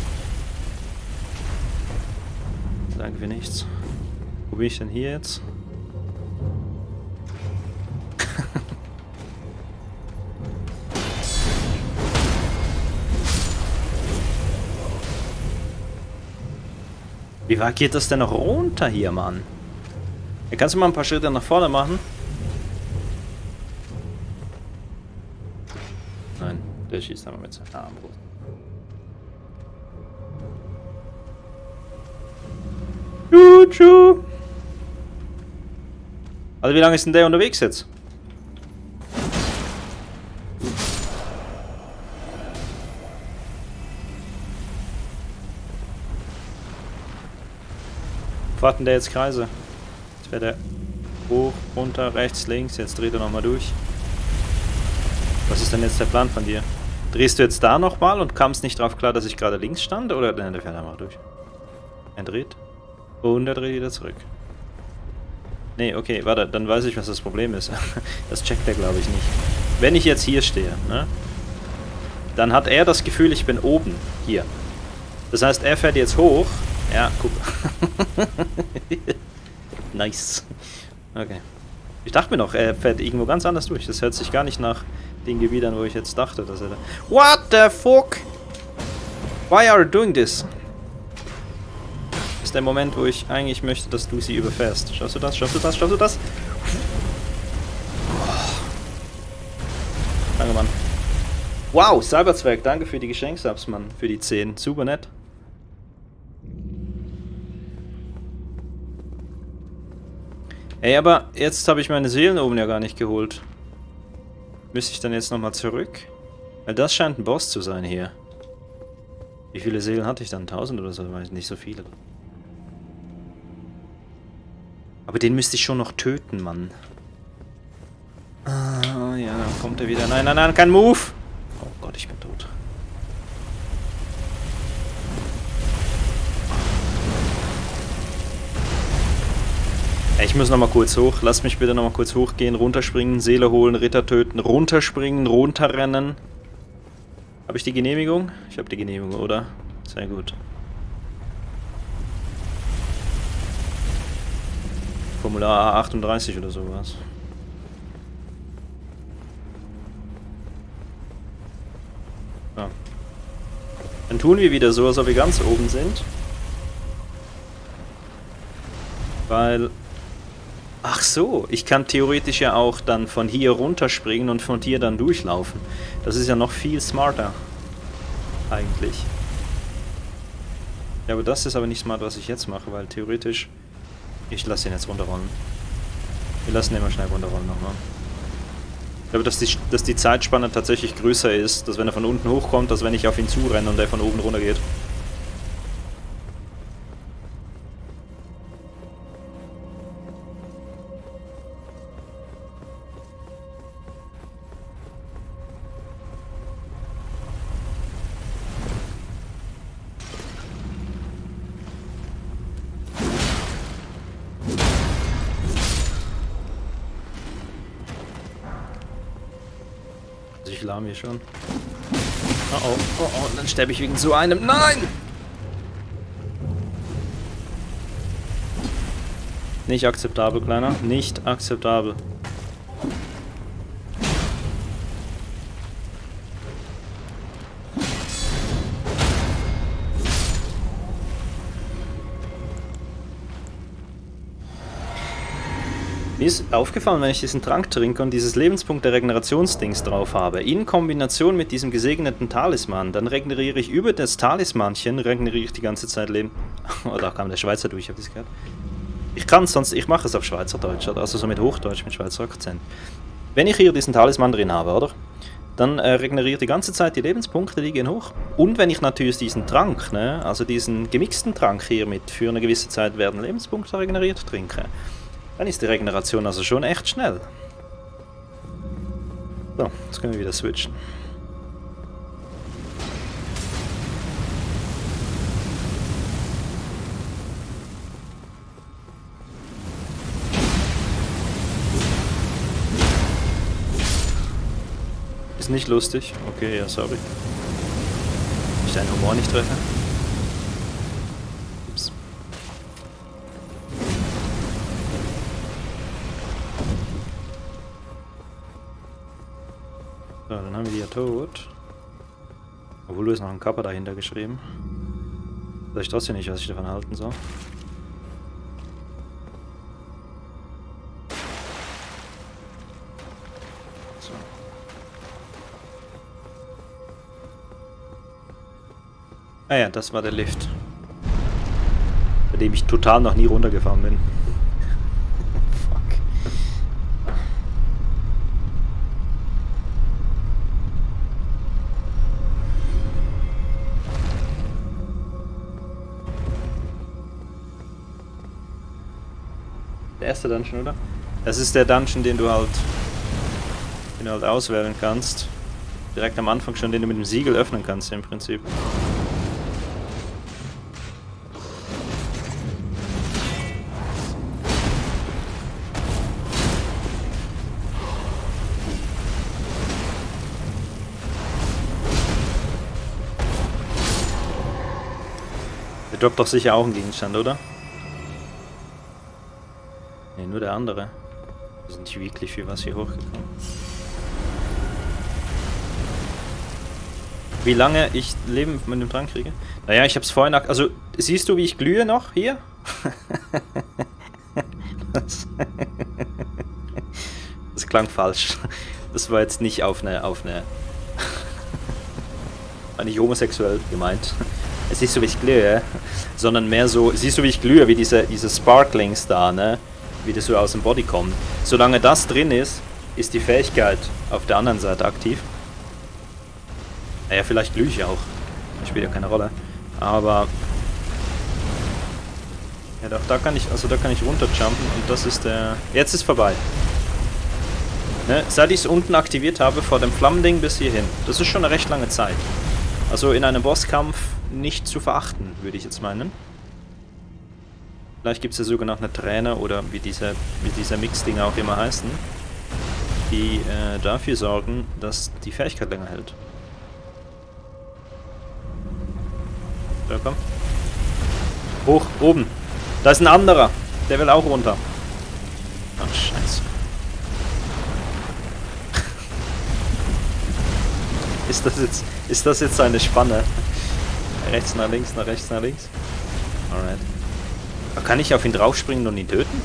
Danke für nichts. Wo bin ich denn hier jetzt? Wie weit geht das denn noch runter hier, Mann? Ja, kannst du mal ein paar Schritte nach vorne machen? Nein, der schießt aber mit seiner Armbrust. Tschu-tschu. Also wie lange ist denn der unterwegs jetzt? Warten der jetzt Kreise. Jetzt wäre der hoch, runter, rechts, links. Jetzt dreht er nochmal durch. Was ist denn jetzt der Plan von dir? Drehst du jetzt da nochmal und kamst nicht drauf klar, dass ich gerade links stand? Oder nein, der fährt einfach durch. Er dreht. Und er dreht wieder zurück. Nee, okay, warte, dann weiß ich, was das Problem ist. Das checkt er, glaube ich, nicht. Wenn ich jetzt hier stehe, ne? Dann hat er das Gefühl, ich bin oben. Hier. Das heißt, er fährt jetzt hoch. Ja, guck. Nice. Okay. Ich dachte mir noch, er fährt irgendwo ganz anders durch. Das hört sich gar nicht nach den Gebieten, wo ich jetzt dachte, dass er da... What the fuck? Why are you doing this? Das ist der Moment, wo ich eigentlich möchte, dass du sie überfährst. Schaffst du das? Schaffst du das? Schaffst du das? Danke, Mann. Wow, Cyberzwerg, danke für die Geschenksubs, Mann. Für die zehn. Super nett. Ey, aber jetzt habe ich meine Seelen oben ja gar nicht geholt. Müsste ich dann jetzt nochmal zurück? Weil das scheint ein Boss zu sein hier. Wie viele Seelen hatte ich dann? tausend oder so? Weiß ich nicht, so viele. Aber den müsste ich schon noch töten, Mann. Ah, ja, dann kommt er wieder. Nein, nein, nein, kein Move! Oh Gott, ich bin tot. Ich muss nochmal kurz hoch. Lass mich bitte nochmal kurz hochgehen, runterspringen, Seele holen, Ritter töten, runterspringen, runterrennen. Habe ich die Genehmigung? Ich habe die Genehmigung, oder? Sehr gut. Formular A achtunddreißig oder sowas. Ja. Dann tun wir wieder so, als ob wir ganz oben sind. Weil... Ach so, ich kann theoretisch ja auch dann von hier runterspringen und von hier dann durchlaufen. Das ist ja noch viel smarter. Eigentlich. Ja, aber das ist aber nicht smart, was ich jetzt mache, weil theoretisch... Ich lasse ihn jetzt runterrollen. Wir lassen ihn mal schnell runterrollen nochmal. Ich glaube, dass die, dass die Zeitspanne tatsächlich größer ist, dass wenn er von unten hochkommt, als wenn ich auf ihn zurenne und er von oben runter geht. Ich lahm hier schon. Oh oh, oh oh, und dann sterbe ich wegen so einem. Nein! Nicht akzeptabel, Kleiner. Nicht akzeptabel. Mir ist aufgefallen, wenn ich diesen Trank trinke und dieses Lebenspunkt der Regenerationsdings drauf habe, in Kombination mit diesem gesegneten Talisman, dann regeneriere ich über das Talismanchen, regeneriere ich die ganze Zeit Leben. Oh, da kam der Schweizer durch, hab ich das gehört. Ich kann es sonst, ich mache es auf Schweizerdeutsch, also so mit Hochdeutsch, mit Schweizer Akzent. Wenn ich hier diesen Talisman drin habe, oder? Dann äh, regeneriert die ganze Zeit die Lebenspunkte, die gehen hoch. Und wenn ich natürlich diesen Trank, ne, also diesen gemixten Trank hier mit für eine gewisse Zeit werden Lebenspunkte regeneriert trinke, dann ist die Regeneration also schon echt schnell. So, jetzt können wir wieder switchen. Ist nicht lustig. Okay, ja, sorry. Ich deinen Humor nicht treffe. Ups. So, dann haben wir die ja tot. Obwohl, du ist noch ein Kappa dahinter geschrieben. Weiß ich trotzdem nicht, was ich davon halten soll. So. Ah ja, das war der Lift. Bei dem ich total noch nie runtergefahren bin. Der erste Dungeon, oder? Das ist der Dungeon, den du halt, den du halt auswählen kannst. Direkt am Anfang schon, den du mit dem Siegel öffnen kannst im Prinzip. Der droppt doch sicher auch einen Gegenstand, oder? Ne, nur der andere. Wir sind nicht wirklich für was hier hochgekommen. Wie lange ich Leben mit dem Trank kriege? Naja, ich hab's vorhin... Also, siehst du, wie ich glühe noch hier? das, das klang falsch. Das war jetzt nicht auf eine... Auf eine war nicht homosexuell gemeint. Siehst du, wie ich glühe? Sondern mehr so... Siehst du, wie ich glühe? Wie diese, diese Sparklings da, ne? Wie das so aus dem Body kommt. Solange das drin ist, ist die Fähigkeit auf der anderen Seite aktiv. Naja, vielleicht glühe ich auch. Das spielt ja keine Rolle. Aber... Ja, da, da kann ich, also da kann ich runterjumpen und das ist der... Jetzt ist vorbei. Ne? Seit ich es unten aktiviert habe, vor dem Flammending bis hierhin. Das ist schon eine recht lange Zeit. Also in einem Bosskampf nicht zu verachten, würde ich jetzt meinen. Vielleicht gibt es ja sogar noch eine Träne oder wie diese, wie dieser Mix-Dinger auch immer heißen, die äh, dafür sorgen, dass die Fähigkeit länger hält. So, komm. Hoch, oben. Da ist ein anderer. Der will auch runter. Ach, scheiße. ist, das jetzt, ist das jetzt eine Spanne? Rechts nach links, nach rechts, nach links. Alright. Kann ich auf ihn draufspringen und ihn töten?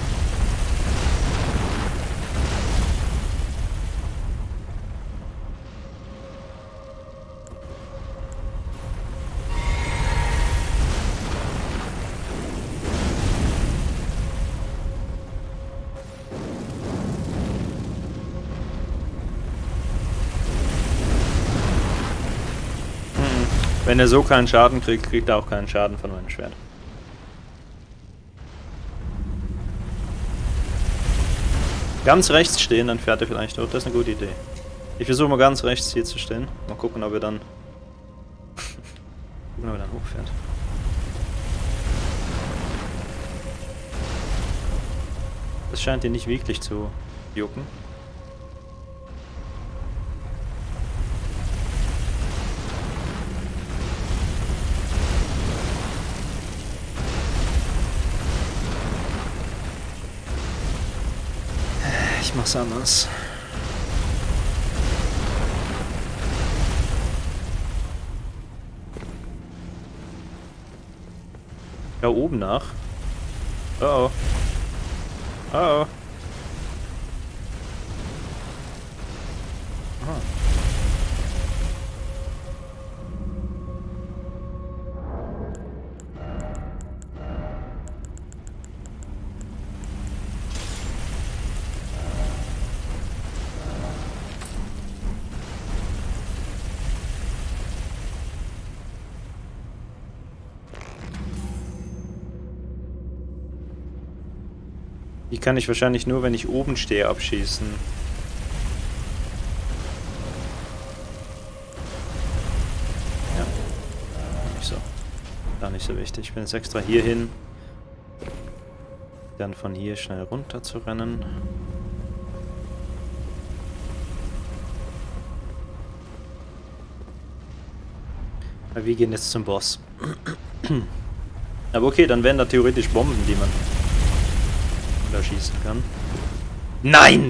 Wenn er so keinen Schaden kriegt, kriegt er auch keinen Schaden von meinem Schwert. Ganz rechts stehen, dann fährt er vielleicht auch. Das ist eine gute Idee. Ich versuche mal ganz rechts hier zu stehen. Mal gucken, ob er dann... gucken, ob er dann hochfährt. Das scheint ihn nicht wirklich zu jucken. Ich mach's anders. Da oben nach. Oh oh. Oh oh. Aha. Die kann ich wahrscheinlich nur, wenn ich oben stehe, abschießen. Ja. Nicht so. Gar nicht so wichtig. Ich bin jetzt extra hier hin. Dann von hier schnell runter zu rennen. Aber wir gehen jetzt zum Boss. Aber okay, dann wären da theoretisch Bomben, die man da schießen kann. Nein!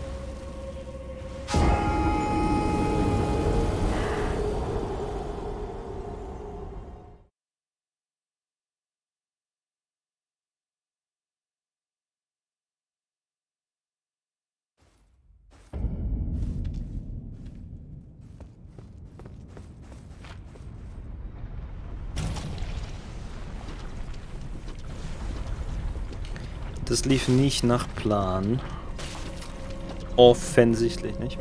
Das lief nicht nach Plan. Offensichtlich nicht.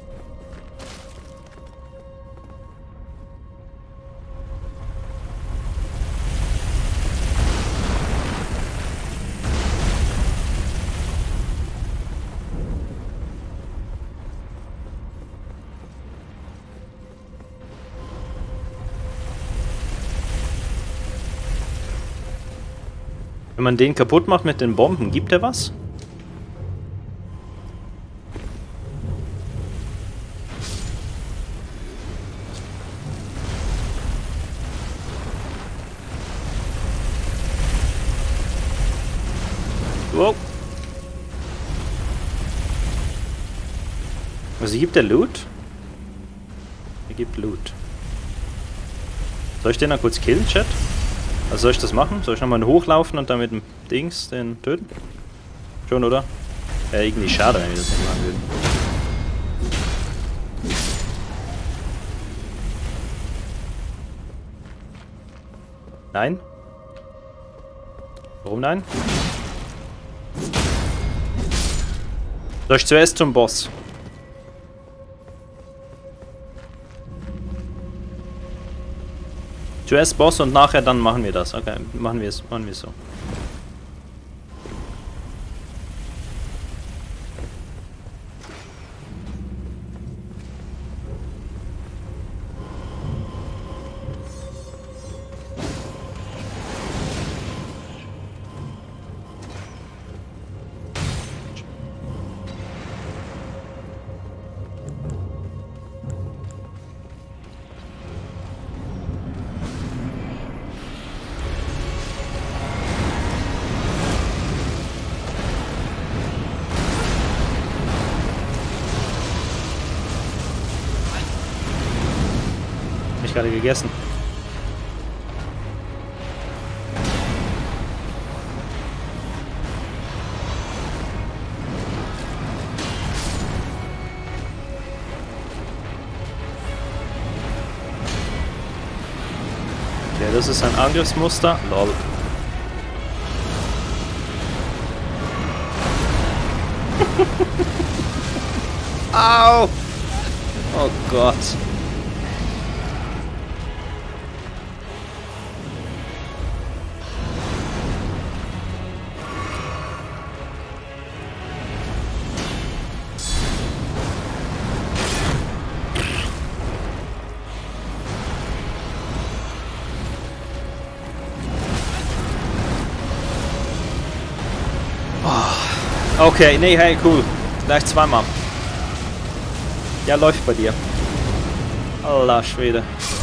Wenn man den kaputt macht mit den Bomben, gibt er was? Wow. Also gibt der Loot? Er gibt Loot. Soll ich den dann kurz killen, Chat? Also soll ich das machen? Soll ich nochmal hochlaufen und dann mit dem Dings den töten? Schon, oder? Wäre irgendwie schade, wenn wir das nicht machen würden. Nein? Warum nein? Soll ich zuerst zum Boss? Zuerst Boss und nachher dann machen wir das. Okay, machen wir es, machen wir es so. Gerade gegessen. Ja, das ist ein Angriffsmuster. Lol. Au! Oh Gott. Okay, nee, hey, cool. Gleich zweimal. Ja, läuft bei dir. Allah Schwede.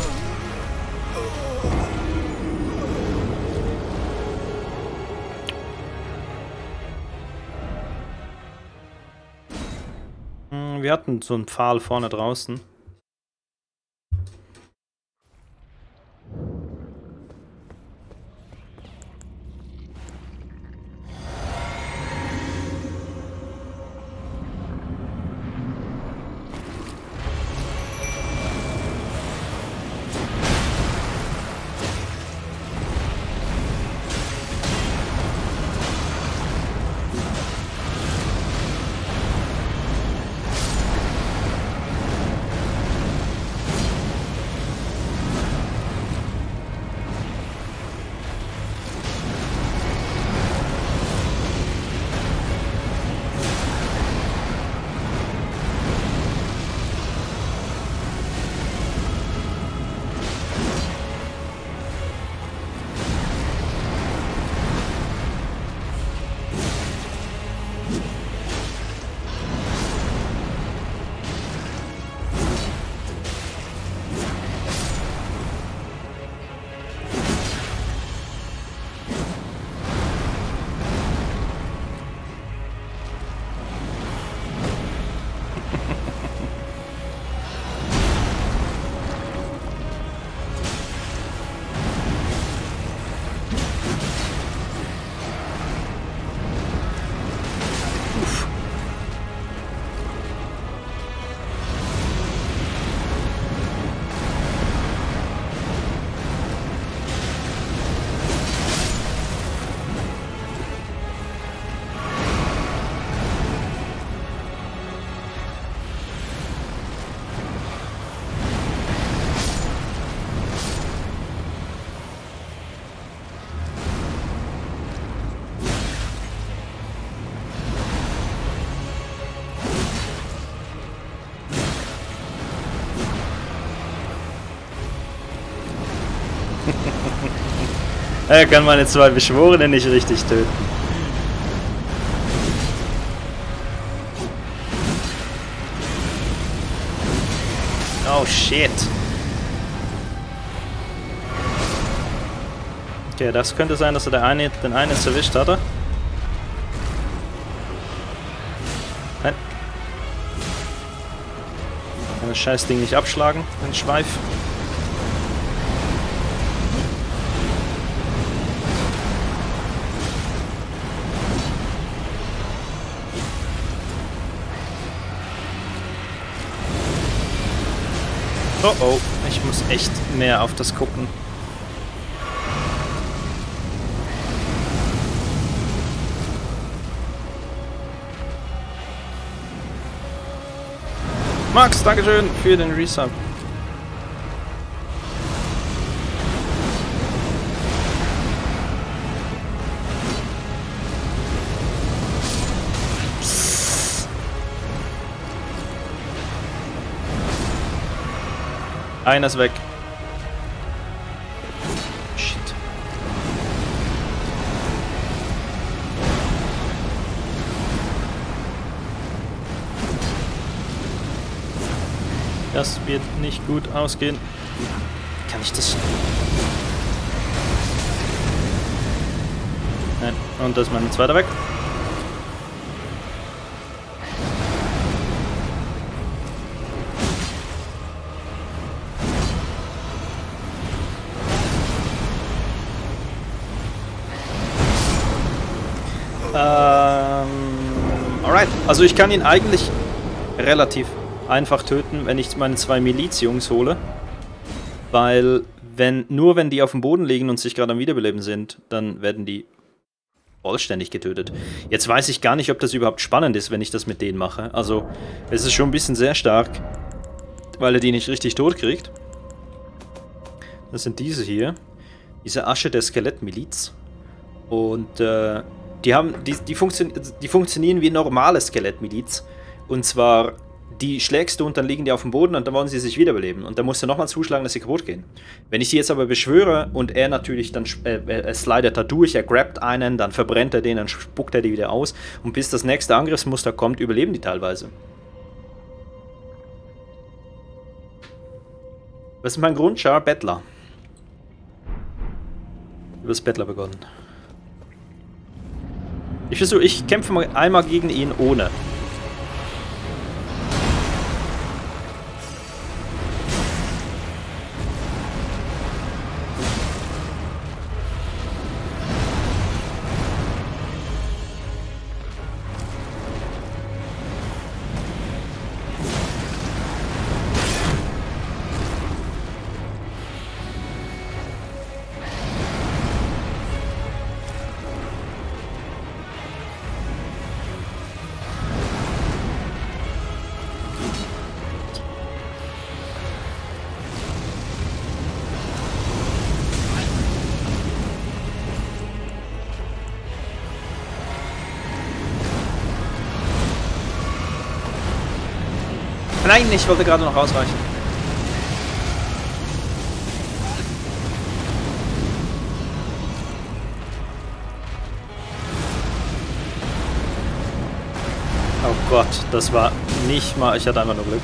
Hm, wir hatten so einen Pfahl vorne draußen. Er kann meine zwei Beschworenen nicht richtig töten. Oh shit. Okay, das könnte sein, dass er der eine, den einen jetzt erwischt hat. Er? Nein. Kann das scheiß Ding nicht abschlagen, den Schweif. Oh oh, ich muss echt mehr auf das gucken. Max, dankeschön für den Resub. Einer ist weg. Shit. Das wird nicht gut ausgehen. Kann ich das? Nein. Und das ist mein zweiter weg. Ähm, alright. Also ich kann ihn eigentlich relativ einfach töten, wenn ich meine zwei Milizjungs hole. Weil, wenn nur wenn die auf dem Boden liegen und sich gerade am Wiederbeleben sind, dann werden die vollständig getötet. Jetzt weiß ich gar nicht, ob das überhaupt spannend ist, wenn ich das mit denen mache. Also, es ist schon ein bisschen sehr stark, weil er die nicht richtig tot kriegt. Das sind diese hier. Diese Asche der Skelettmiliz. Und, äh... Die, haben, die, die, funktio die funktionieren wie normale Skelettmiliz. Und zwar, die schlägst du und dann liegen die auf dem Boden und dann wollen sie sich wiederbeleben. Und dann musst du nochmal zuschlagen, dass sie kaputt gehen. Wenn ich die jetzt aber beschwöre und er natürlich dann, äh, er slidet da durch, er grabt einen, dann verbrennt er den, dann spuckt er die wieder aus. Und bis das nächste Angriffsmuster kommt, überleben die teilweise. Was ist mein Grund? Char Bettler. Du wirst Bettler begonnen. Ich versuche, ich kämpfe mal einmal gegen ihn ohne. Nein, ich wollte gerade noch ausweichen. Oh Gott, das war nicht mal... Ich hatte einfach nur Glück.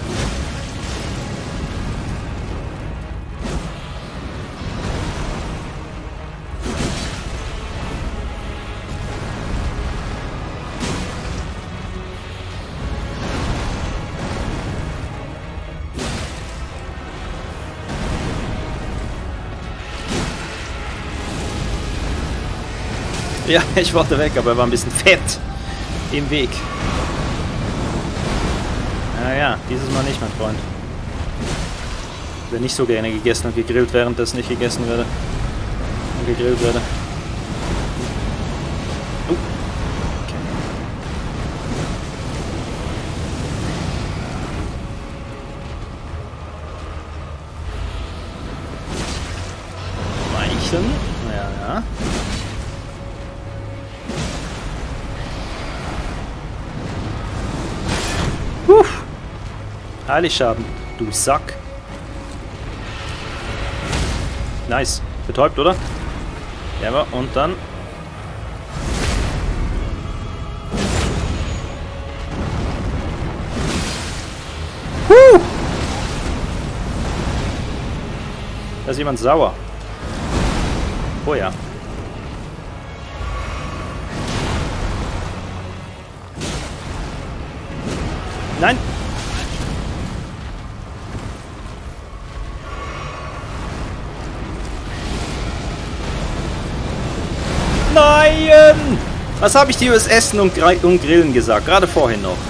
Ja, ich wollte weg, aber er war ein bisschen fett im Weg. Naja, dieses Mal nicht, mein Freund. Ich wäre nicht so gerne gegessen und gegrillt, während das nicht gegessen würde. Und gegrillt würde. Oh. Okay. Weichen. Ja, ja. Heiligschaden, du Sack. Nice. Betäubt, oder? Ja, aber und dann... Huh! Da ist jemand sauer. Oh ja. Nein! Nein! Was habe ich dir über das Essen und, und Grillen gesagt? Gerade vorhin noch.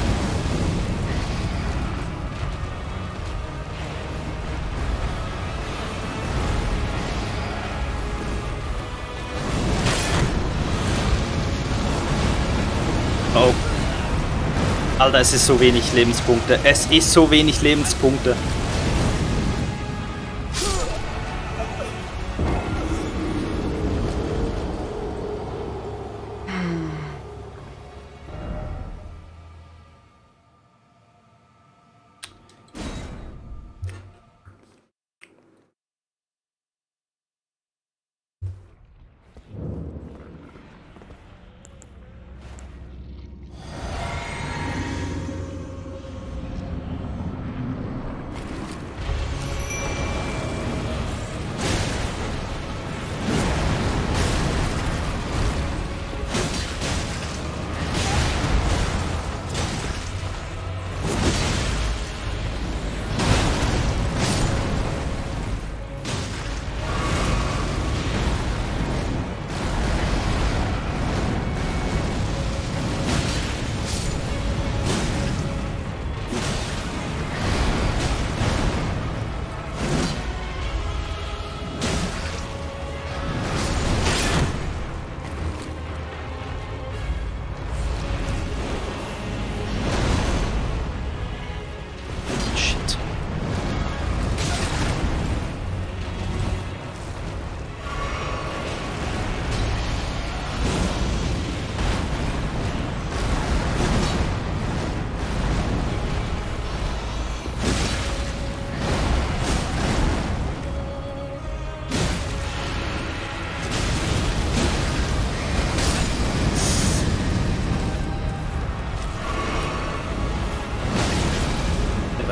Oh. Alter, es ist so wenig Lebenspunkte. Es ist so wenig Lebenspunkte.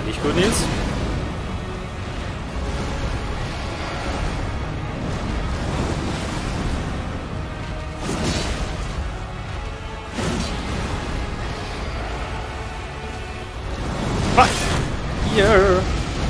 Nicht gut, Nils. Fuck! Hier!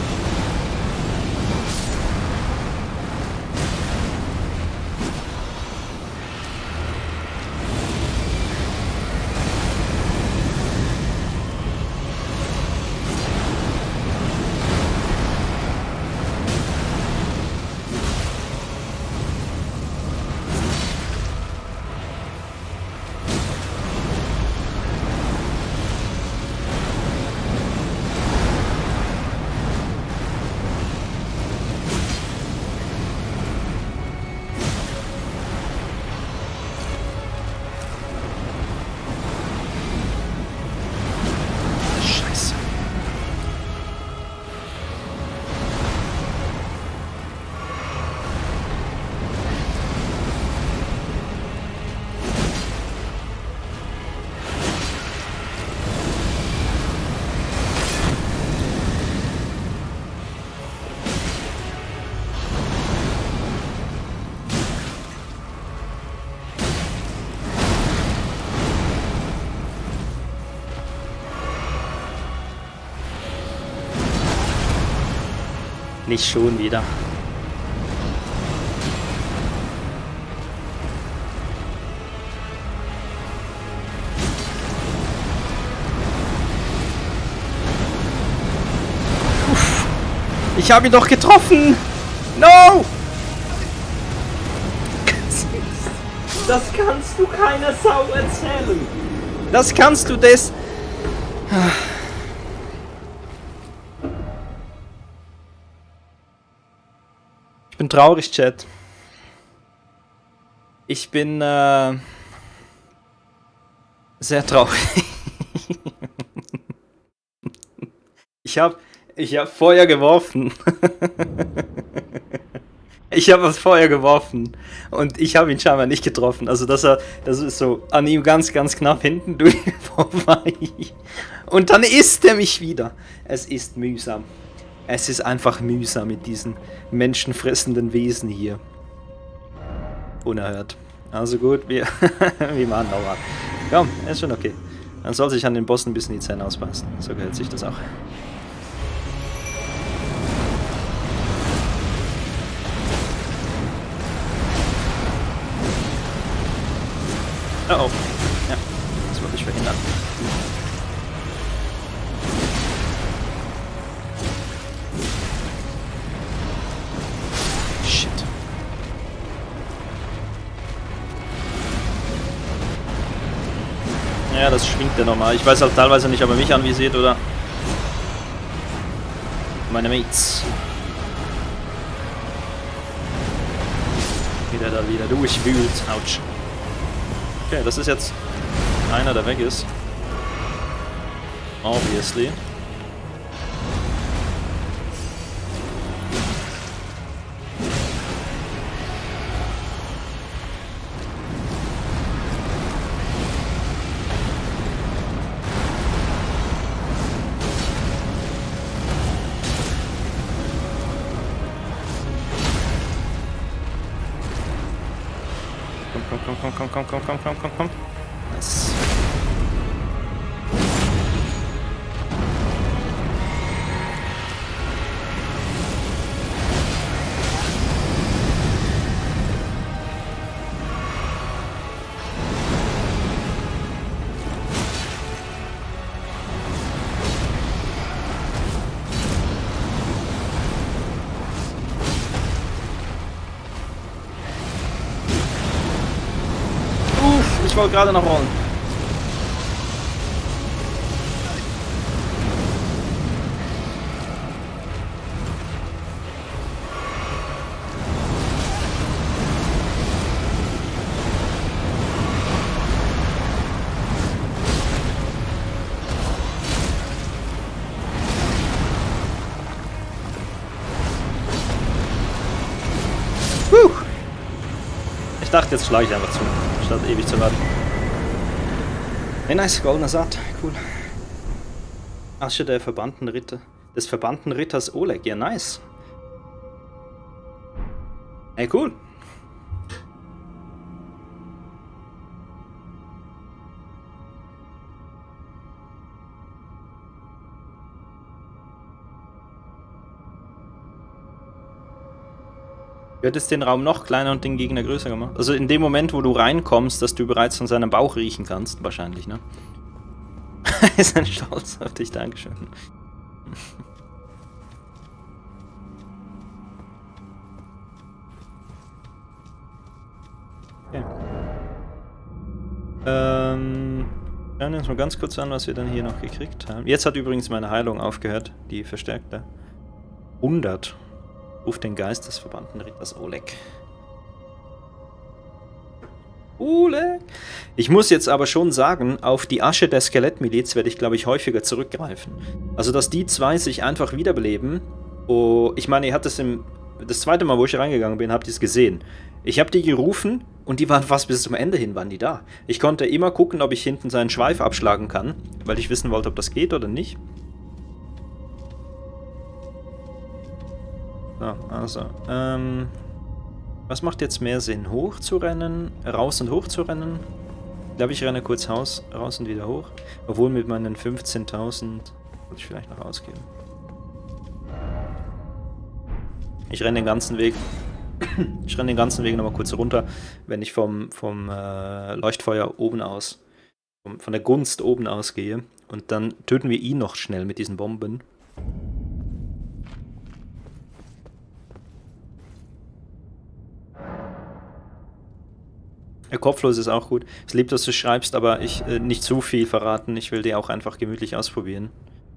Nicht schon wieder. Uff. Ich habe ihn doch getroffen! No! Das kannst du keiner Sau erzählen! Das kannst du des... Ich bin traurig, Chat. Ich bin äh, sehr traurig. Ich habe ich hab Feuer geworfen. Ich habe das Feuer geworfen und ich habe ihn scheinbar nicht getroffen. Also dass er, das ist so an ihm ganz, ganz knapp hinten durch vorbei. Und dann isst er mich wieder. Es ist mühsam. Es ist einfach mühsam mit diesen menschenfressenden Wesen hier. Unerhört. Also gut, wir, wir machen nochmal. Komm, ist schon okay. Man soll sich an den Bossen ein bisschen die Zähne ausbeißen. So gehört sich das auch. Oh oh. Ja, das wollte ich verhindern. Shit. Ja, das schwingt ja nochmal. Ich weiß halt teilweise nicht, ob er mich anvisiert oder meine Mates. Wie der da wieder durchwühlt. Autsch. Okay, das ist jetzt einer, der weg ist. Obviously. Komm, komm, komm, komm, komm, komm, komm, komm, komm, komm. Nice. Ich wollte gerade noch rollen. Puh. Ich dachte, jetzt schlage ich einfach zu, statt ewig zu warten. Hey, nice, goldener Saat, cool. Asche der verbannten Ritter, des verbannten Ritters Oleg. Ja, nice. Ey, cool. Du hättest den Raum noch kleiner und den Gegner größer gemacht. Also in dem Moment, wo du reinkommst, dass du bereits von seinem Bauch riechen kannst, wahrscheinlich, ne? Ist ein Stolz auf dich, Dankeschön. Okay. Ähm, schauen wir uns mal ganz kurz an, was wir dann hier noch gekriegt haben. Jetzt hat übrigens meine Heilung aufgehört, die verstärkte. hundert. Ruf den Geist des verbannten Ritters Oleg. Oleg! Ich muss jetzt aber schon sagen, auf die Asche der Skelettmiliz werde ich, glaube ich, häufiger zurückgreifen. Also, dass die zwei sich einfach wiederbeleben. Oh, ich meine, ihr habt es im... Das zweite Mal, wo ich reingegangen bin, habt ihr es gesehen. Ich habe die gerufen und die waren fast bis zum Ende hin, waren die da. Ich konnte immer gucken, ob ich hinten seinen Schweif abschlagen kann, weil ich wissen wollte, ob das geht oder nicht. So, also, ähm, was macht jetzt mehr Sinn? Hoch zu rennen, raus und hoch zu rennen? Ich glaube, ich renne kurz Haus, raus und wieder hoch. Obwohl mit meinen fünfzehntausend würde ich vielleicht noch ausgeben. Ich renne den ganzen Weg. Ich renne den ganzen Weg nochmal kurz runter, wenn ich vom, vom äh, Leuchtfeuer oben aus, vom, von der Gunst oben aus gehe. Und dann töten wir ihn noch schnell mit diesen Bomben. Der Kopflos ist auch gut. Es liebt, dass du schreibst, aber ich äh, nicht zu viel verraten. Ich will die auch einfach gemütlich ausprobieren.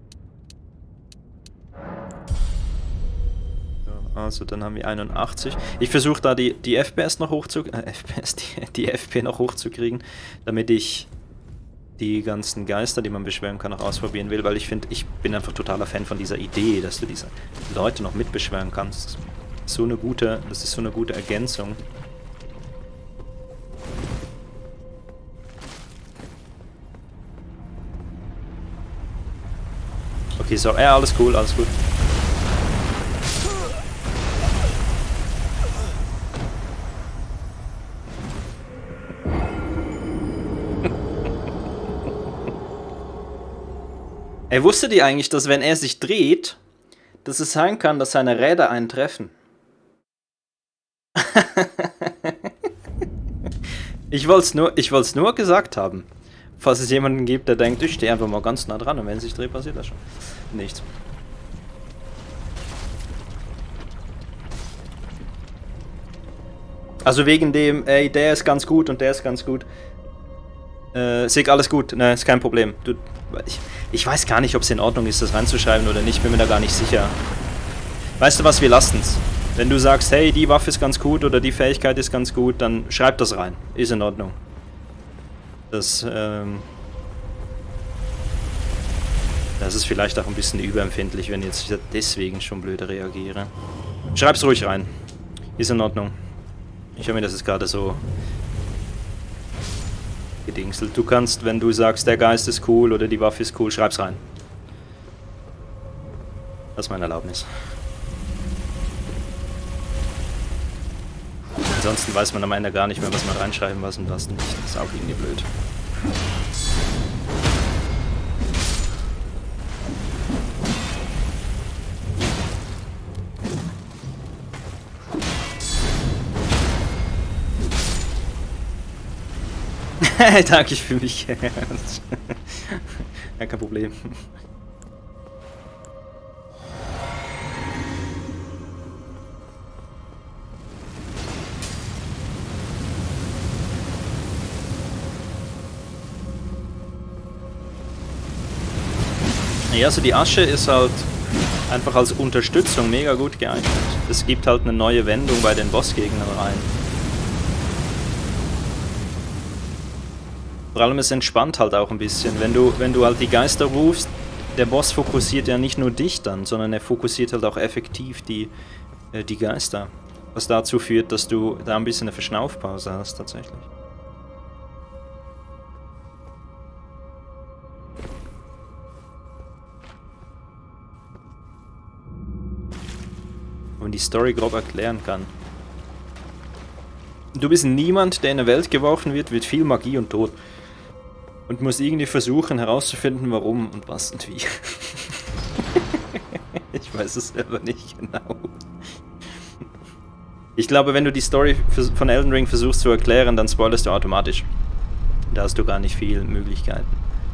So, also dann haben wir einundachtzig. Ich versuche da die, die F P S noch hochzukriegen. Äh, F P S, die, die F P noch hochzukriegen, damit ich die ganzen Geister, die man beschwören kann, auch ausprobieren will, weil ich finde, ich bin einfach totaler Fan von dieser Idee, dass du diese Leute noch mitbeschwören kannst. So eine gute, das ist so eine gute Ergänzung. Okay, so, ja, alles cool, alles gut. Ey, wusstet ihr eigentlich, dass wenn er sich dreht, dass es sein kann, dass seine Räder einen treffen? Ich wollte es nur, ich wollte es nur gesagt haben. Falls es jemanden gibt, der denkt, ich stehe einfach mal ganz nah dran und wenn es sich dreht, passiert das schon. Nichts. Also wegen dem, ey, der ist ganz gut und der ist ganz gut. Äh, Sig, alles gut, ne, ist kein Problem. Du, ich, ich weiß gar nicht, ob es in Ordnung ist, das reinzuschreiben oder nicht, bin mir da gar nicht sicher. Weißt du was, wir lassen's. Wenn du sagst, hey, die Waffe ist ganz gut oder die Fähigkeit ist ganz gut, dann schreib das rein. Ist in Ordnung. Das, ähm... Das ist vielleicht auch ein bisschen überempfindlich, wenn jetzt ich deswegen schon blöde reagiere. Schreib's ruhig rein. Ist in Ordnung. Ich habe mir das jetzt gerade so gedingselt. Du kannst, wenn du sagst, der Geist ist cool oder die Waffe ist cool, schreib's rein. Das ist meine Erlaubnis. Ansonsten weiß man am Ende gar nicht mehr, was man reinschreiben was und was nicht. Das ist auch irgendwie blöd. Danke, ich fühle mich. Ja, kein Problem. Ja, also die Asche ist halt einfach als Unterstützung mega gut geeignet. Es gibt halt eine neue Wendung bei den Bossgegnern rein. Vor allem es entspannt halt auch ein bisschen, wenn du, wenn du halt die Geister rufst, der Boss fokussiert ja nicht nur dich dann, sondern er fokussiert halt auch effektiv die, äh, die Geister. Was dazu führt, dass du da ein bisschen eine Verschnaufpause hast tatsächlich. Und die Story grob erklären kann. Du bist niemand, der in eine Welt geworfen wird mit viel Magie und Tod. Und musst irgendwie versuchen herauszufinden, warum und was und wie. Ich weiß es selber nicht genau. Ich glaube, wenn du die Story von Elden Ring versuchst zu erklären, dann spoilerst du automatisch. Da hast du gar nicht viele Möglichkeiten.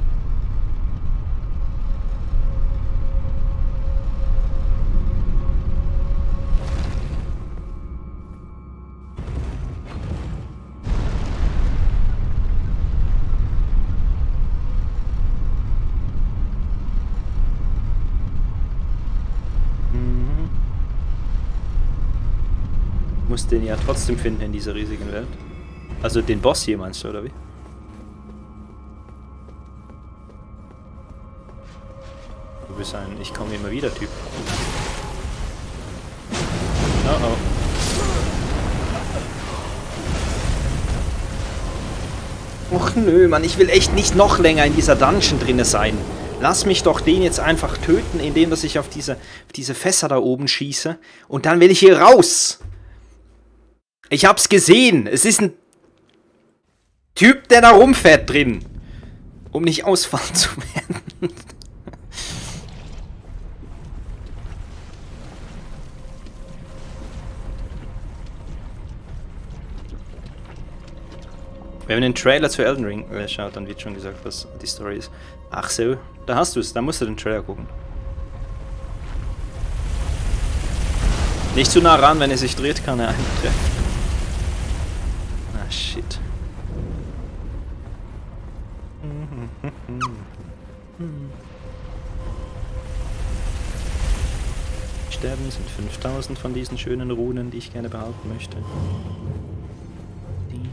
Musst den ja trotzdem finden in dieser riesigen Welt. Also den Boss hier meinst du, oder wie? Du bist ein Ich komme immer wieder Typ. Oh oh. Och nö, Mann, ich will echt nicht noch länger in dieser Dungeon drinne sein. Lass mich doch den jetzt einfach töten, indem dass ich auf diese, auf diese Fässer da oben schieße. Und dann will ich hier raus. Ich hab's gesehen. Es ist ein Typ, der da rumfährt drin. Um nicht ausfallen zu werden. Wenn man den Trailer zu Elden Ring äh, schaut, dann wird schon gesagt, was die Story ist. Ach so, da hast du es. Da musst du den Trailer gucken. Nicht zu nah ran, wenn er sich dreht, kann er einen treffen. Ah, shit. Sterben sind fünftausend von diesen schönen Runen, die ich gerne behalten möchte. Die.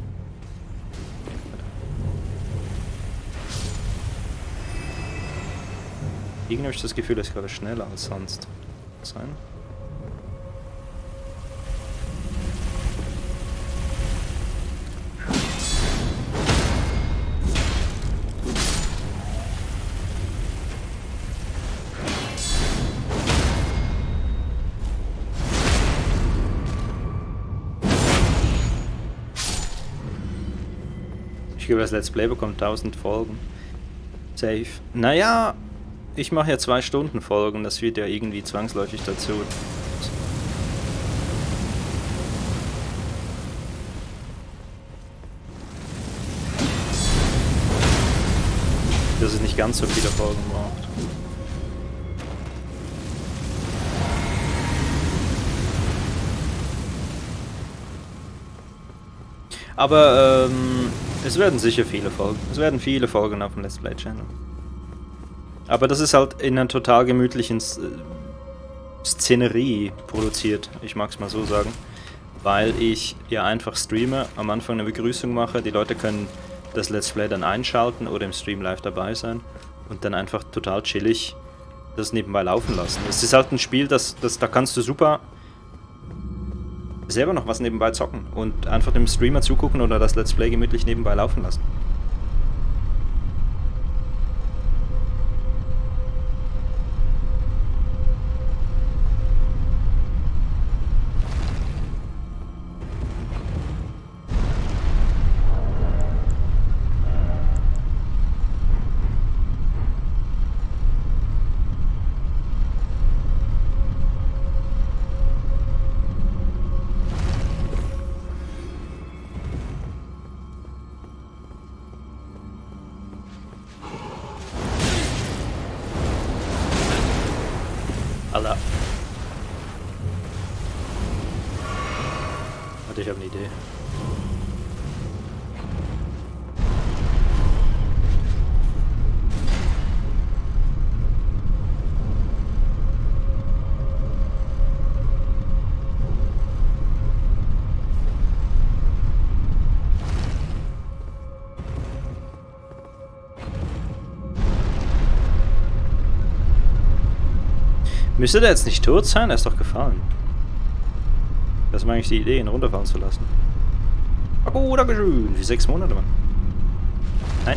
Irgendwie habe ich das Gefühl, es ist gerade schneller als sonst sein. Ich glaube, das Let's Play bekommt tausend Folgen. Safe. Naja, ich mache ja zwei Stunden Folgen, das wird ja irgendwie zwangsläufig dazu. Dass es nicht ganz so viele Folgen braucht. Aber ähm, es werden sicher viele Folgen. Es werden viele Folgen auf dem Let's Play Channel. Aber das ist halt in einer total gemütlichen Szenerie produziert, ich mag es mal so sagen. Weil ich ja einfach streame, am Anfang eine Begrüßung mache, die Leute können das Let's Play dann einschalten oder im Stream live dabei sein und dann einfach total chillig das nebenbei laufen lassen. Es ist halt ein Spiel, das, das, da kannst du super selber noch was nebenbei zocken und einfach dem Streamer zugucken oder das Let's Play gemütlich nebenbei laufen lassen. Allah. Warte, ich habe eine Idee. Müsste der jetzt nicht tot sein? Er ist doch gefallen. Das war eigentlich die Idee, ihn runterfallen zu lassen. Oh, dankeschön. Für sechs Monate, Mann. Nein.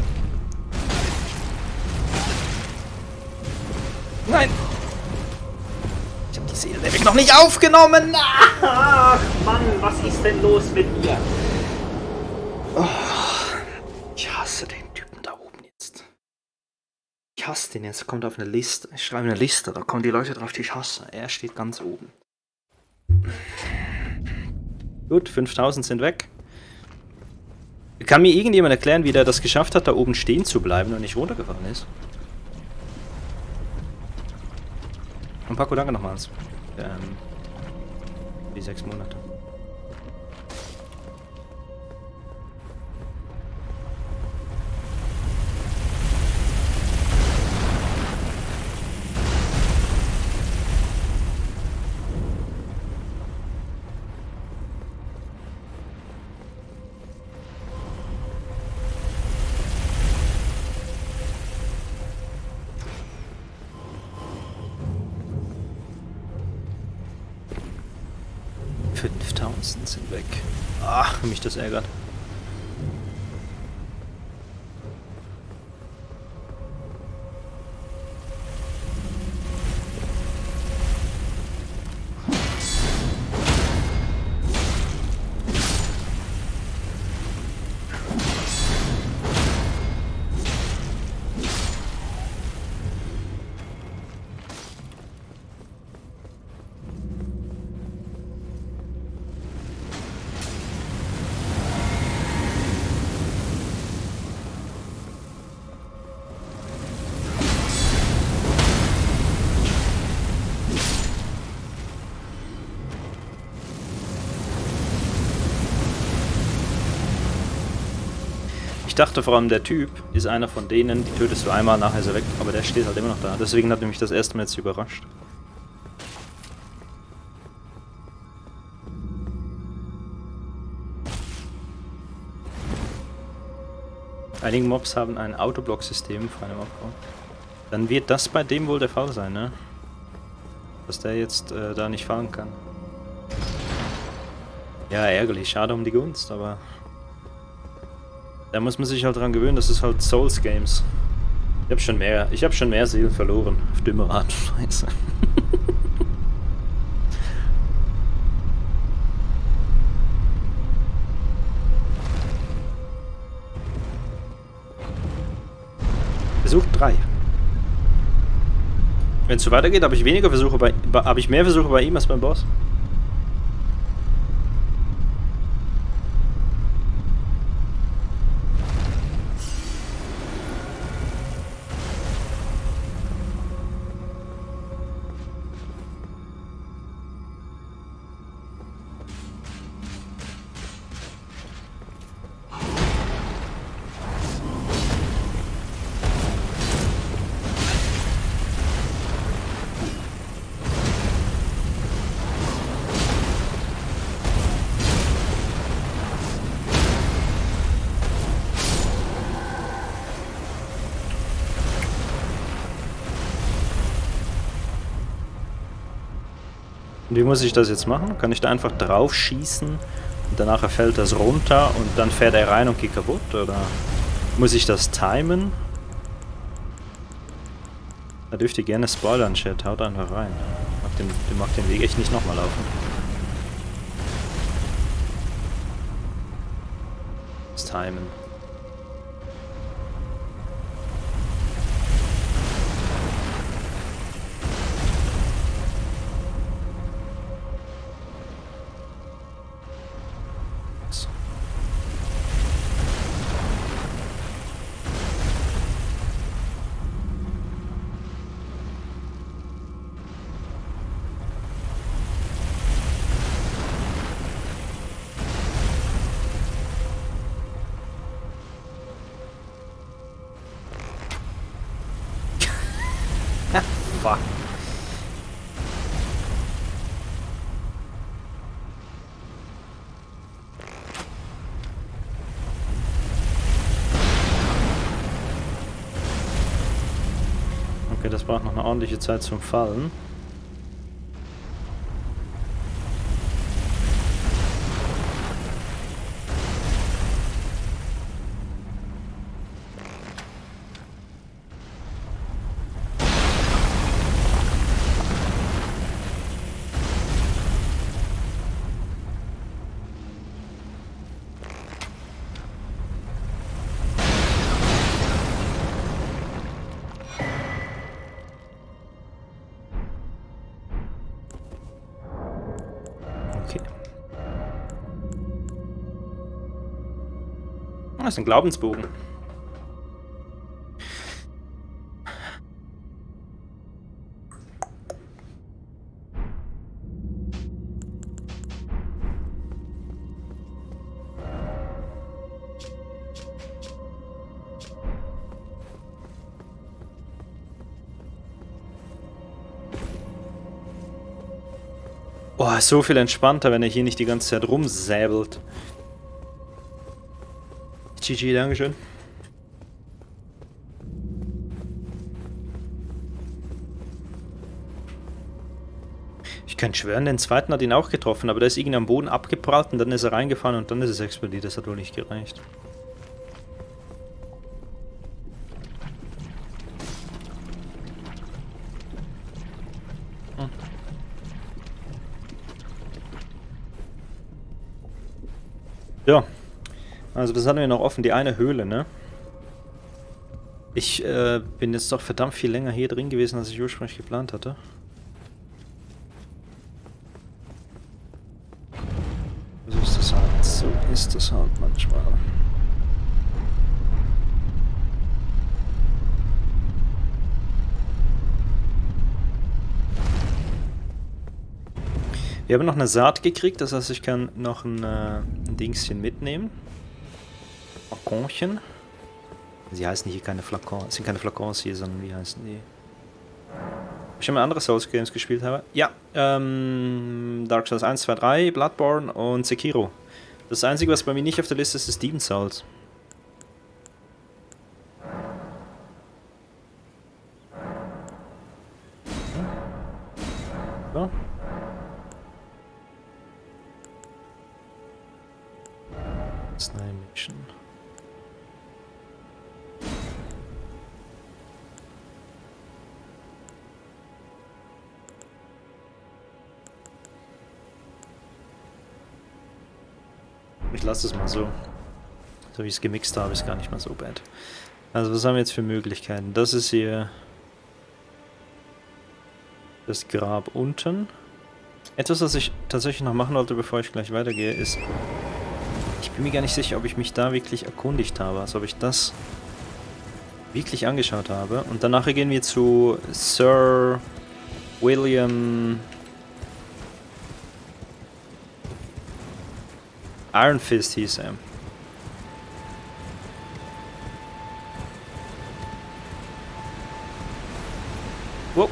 Nein! Ich hab die Seelenweg noch nicht aufgenommen! Ach Mann, was ist denn los mit dir? Oh, ich hasse den Typen da oben jetzt. Ich hasse den jetzt. Kommt auf eine Liste. Ich schreibe eine Liste, da kommen die Leute drauf, die ich hasse. Er steht ganz oben. Gut, fünftausend sind weg. Kann mir irgendjemand erklären, wie der das geschafft hat, da oben stehen zu bleiben und nicht runtergefahren ist? Und Paco, danke nochmals. Ähm, die sechs Monate. fünftausend sind weg. Ach, wie mich das ärgert. Ich dachte vor allem, der Typ ist einer von denen, die tötest du einmal, nachher ist er weg, aber der steht halt immer noch da. Deswegen hat mich das erste Mal jetzt überrascht. Einige Mobs haben ein Autoblock-System vor einem Abbau. Dann wird das bei dem wohl der Fall sein, ne? Dass der jetzt äh, da nicht fahren kann. Ja, ärgerlich. Schade um die Gunst, aber... Da muss man sich halt dran gewöhnen, das ist halt Souls Games. Ich hab schon mehr, ich hab schon mehr Seelen verloren, auf dümmere Art und Weise. Versuch drei. Wenn es so weitergeht, habe ich weniger Versuche bei, habe ich mehr Versuche bei ihm als beim Boss. Wie muss ich das jetzt machen? Kann ich da einfach drauf schießen und danach fällt das runter und dann fährt er rein und geht kaputt? Oder muss ich das timen? Da dürft ihr gerne spoilern, Chat. Haut einfach rein. Mag den, den mag den Weg echt nicht nochmal laufen. Das timen. Fuck. Okay, das braucht noch eine ordentliche Zeit zum Fallen. Das ist ein Glaubensbogen. Oh, ist so viel entspannter, wenn er hier nicht die ganze Zeit rumsäbelt. G G, Dankeschön. Ich kann schwören, den zweiten hat ihn auch getroffen, aber der ist irgendwie am Boden abgeprallt und dann ist er reingefahren und dann ist es explodiert. Das hat wohl nicht gereicht. Hm. Ja. Also das hatten wir noch offen, die eine Höhle, ne? Ich äh, bin jetzt doch verdammt viel länger hier drin gewesen, als ich ursprünglich geplant hatte. So ist das halt, so ist das halt manchmal. Wir haben noch eine Saat gekriegt, das heißt, ich kann noch ein, äh, ein Dingschen mitnehmen. Flakonchen. Sie heißen hier keine Flakons, es sind keine Flakons hier, sondern wie heißen die? Ob ich schon mal andere Souls Games gespielt habe? Ja, ähm, Dark Souls eins, zwei, drei, Bloodborne und Sekiro. Das Einzige, was bei mir nicht auf der Liste ist, ist Demon's Souls. So. Snipe Mission. Ich lasse es mal so. So wie ich es gemixt habe, ist gar nicht mal so bad. Also was haben wir jetzt für Möglichkeiten? Das ist hier das Grab unten. Etwas, was ich tatsächlich noch machen wollte, bevor ich gleich weitergehe, ist... Ich bin mir gar nicht sicher, ob ich mich da wirklich erkundigt habe. Also ob ich das wirklich angeschaut habe. Und danach gehen wir zu Sir William... Iron Fist hieß er. Wow.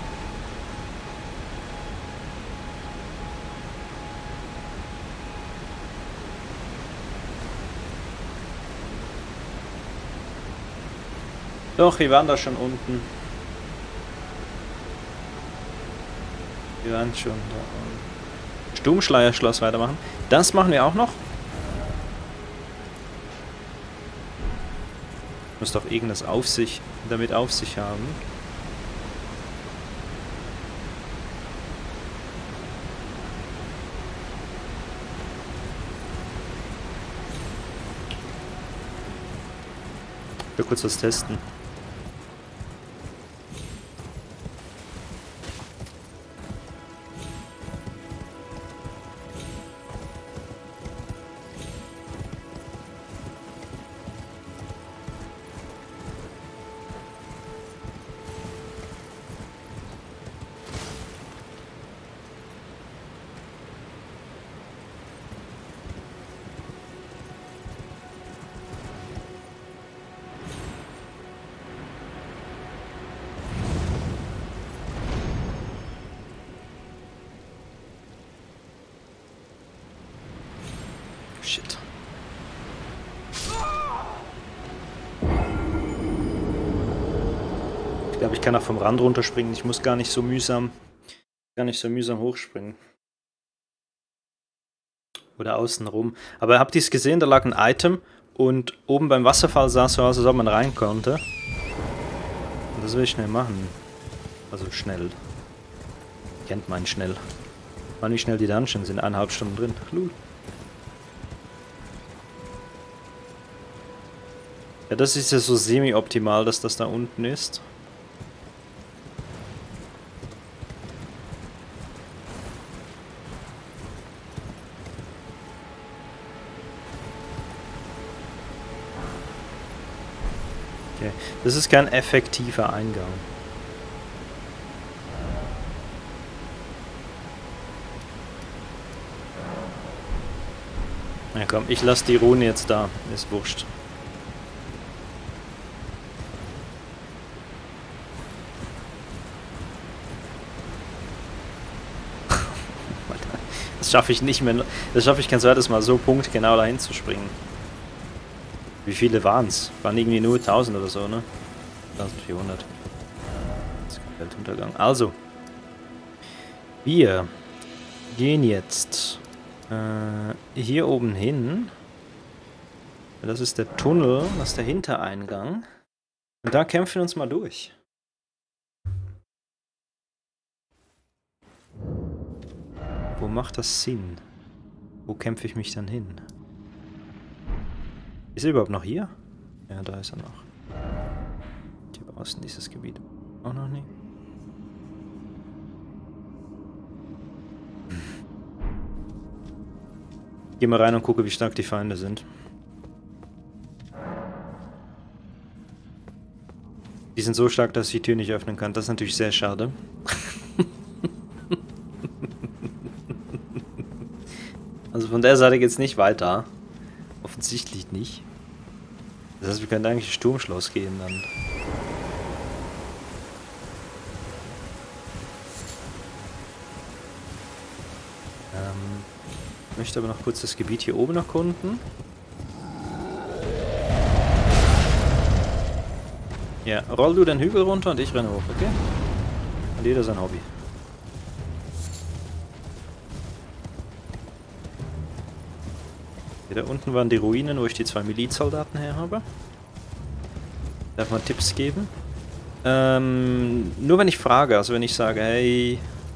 Doch, wir waren da schon unten. Wir waren schon da unten. Sturmschleierschloss weitermachen. Das machen wir auch noch. Muss doch irgendwas auf sich, damit auf sich haben. Ich will kurz was testen. Shit. Ich glaube, ich kann auch vom Rand runterspringen. Ich muss gar nicht so mühsam, gar nicht so mühsam hochspringen. Oder außen rum. Aber habt ihr es gesehen? Da lag ein Item und oben beim Wasserfall sah es so aus, als ob man rein konnte. Und das will ich schnell machen. Also schnell. Kennt man schnell. Mann, wie schnell die Dungeons sind. Eineinhalb Stunden drin. Lul. Ja, das ist ja so semi-optimal, dass das da unten ist. Okay, das ist kein effektiver Eingang. Na komm, ich lasse die Rune jetzt da. Ist wurscht. Das schaffe ich nicht mehr. Das schaffe ich kein zweites Mal so punktgenau dahin zu springen. Wie viele waren es? Waren irgendwie nur tausend oder so, ne? eintausendvierhundert. Das ist kein Weltuntergang. Also. Wir gehen jetzt äh, hier oben hin. Das ist der Tunnel, das ist der Hintereingang. Und da kämpfen wir uns mal durch. Wo macht das Sinn? Wo kämpfe ich mich dann hin? Ist er überhaupt noch hier? Ja, da ist er noch. Hier außen dieses Gebiet. Auch noch nicht. Hm. Geh mal rein und gucke, wie stark die Feinde sind. Die sind so stark, dass ich die Tür nicht öffnen kann. Das ist natürlich sehr schade. Also von der Seite geht es nicht weiter. Offensichtlich nicht. Das heißt, wir können eigentlich Sturmschloss gehen dann. Ähm, ich möchte aber noch kurz das Gebiet hier oben erkunden. Ja, roll du den Hügel runter und ich renne hoch, okay? Und jeder sein Hobby. Hier da unten waren die Ruinen, wo ich die zwei Milizsoldaten her habe. Darf man Tipps geben? Ähm, nur wenn ich frage, also wenn ich sage, hey,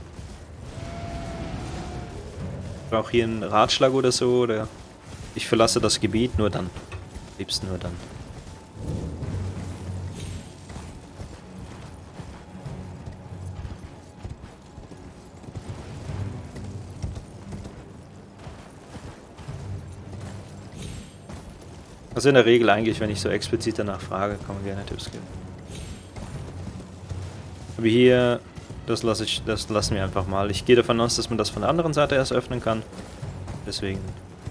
ich brauche hier einen Ratschlag oder so, oder ich verlasse das Gebiet, nur dann. Liebsten nur dann. Also in der Regel eigentlich, wenn ich so explizit danach frage, kann man gerne Tipps geben. Aber hier, das lasse ich, das lassen wir einfach mal. Ich gehe davon aus, dass man das von der anderen Seite erst öffnen kann. Deswegen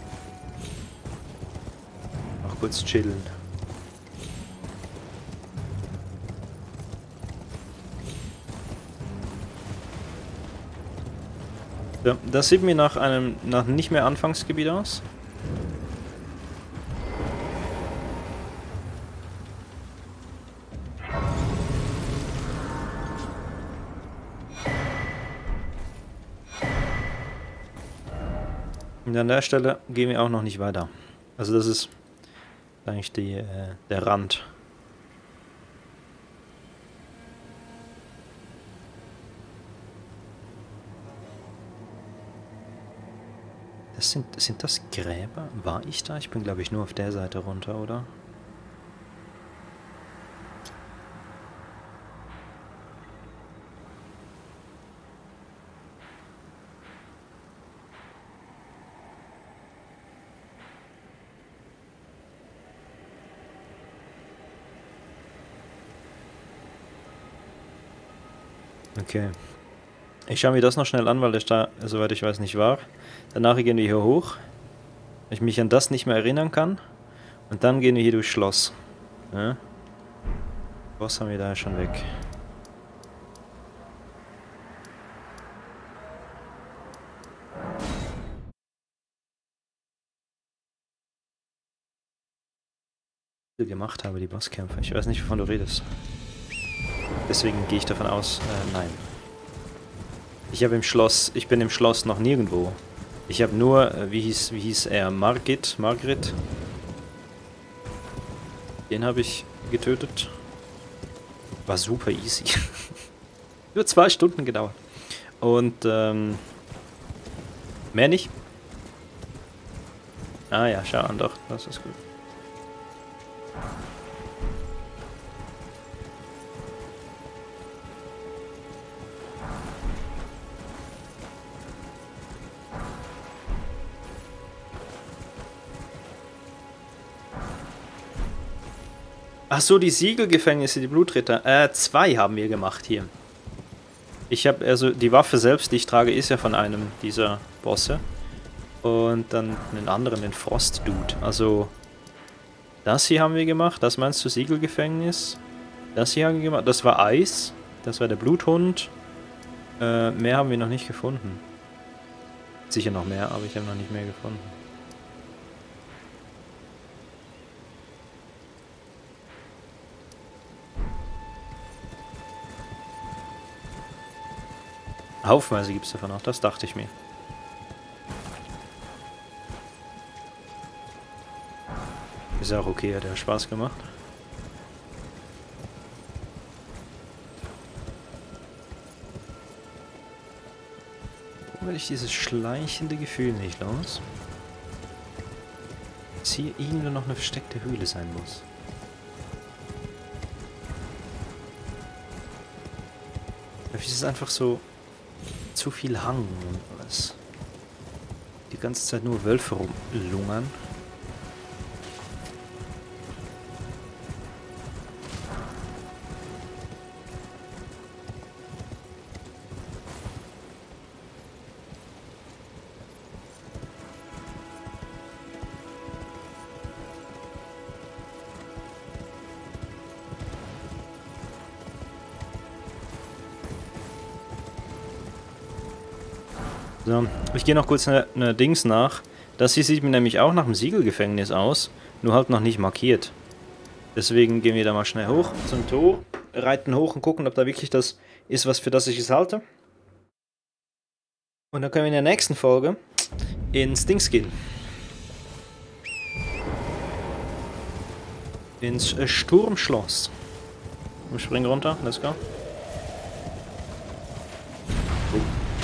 auch kurz chillen. So, das sieht mir nach einem nach nicht mehr Anfangsgebiet aus. Und an der Stelle gehen wir auch noch nicht weiter. Also das ist eigentlich die, äh, der Rand. Das sind, sind das Gräber? War ich da? Ich bin, glaube ich, nur auf der Seite runter, oder? Okay. Ich schaue mir das noch schnell an, weil ich da, soweit ich weiß, nicht war. Danach gehen wir hier hoch. Wenn ich mich an das nicht mehr erinnern kann. Und dann gehen wir hier durchs Schloss. Ja. Was haben wir da schon weg? Gemacht habe, die Bosskämpfe. Ich weiß nicht, wovon du redest. Deswegen gehe ich davon aus, äh, nein. Ich habe im Schloss, ich bin im Schloss noch nirgendwo. Ich habe nur, äh, wie hieß, wie hieß er, Margit, Margret. Den habe ich getötet. War super easy. Nur zwei Stunden gedauert. Und, ähm, mehr nicht. Ah ja, schau an, doch, das ist gut. Ach so, die Siegelgefängnisse, die Blutritter. Äh, zwei haben wir gemacht hier. Ich habe, also die Waffe selbst, die ich trage, ist ja von einem dieser Bosse. Und dann einen anderen, den Frost-Dude. Also, das hier haben wir gemacht. Das meinst du Siegelgefängnis? Das hier haben wir gemacht. Das war Eis. Das war der Bluthund. Äh, mehr haben wir noch nicht gefunden. Sicher noch mehr, aber ich habe noch nicht mehr gefunden. Haufenweise gibt es davon auch, das dachte ich mir. Ist ja auch okay, hat ja Spaß gemacht. Warum werde ich dieses schleichende Gefühl nicht los? Dass hier irgendwo noch eine versteckte Höhle sein muss. Dafür ist es einfach so zu viel Hang und alles. Die ganze Zeit nur Wölfe rumlungern. So, ich gehe noch kurz eine, eine Dings nach. Das hier sieht mir nämlich auch nach einem Siegelgefängnis aus, nur halt noch nicht markiert. Deswegen gehen wir da mal schnell hoch zum Tor, reiten hoch und gucken, ob da wirklich das ist, was für das ich es halte. Und dann können wir in der nächsten Folge ins Dings gehen. Ins äh, Sturmschloss. Wir springen runter, let's go. Oh.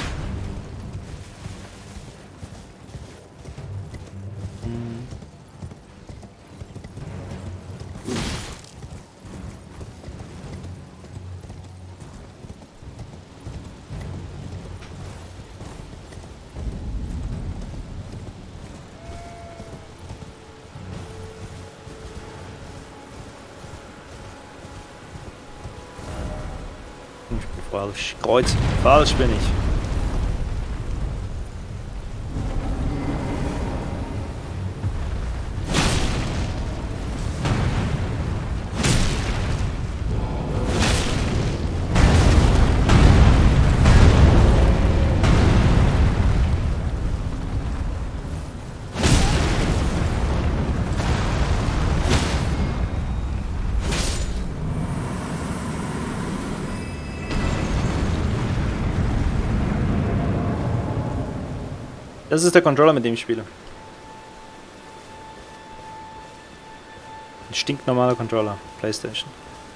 Falsch. Kreuz. Falsch bin ich. Das ist der Controller, mit dem ich spiele. Ein stinknormaler Controller. PlayStation.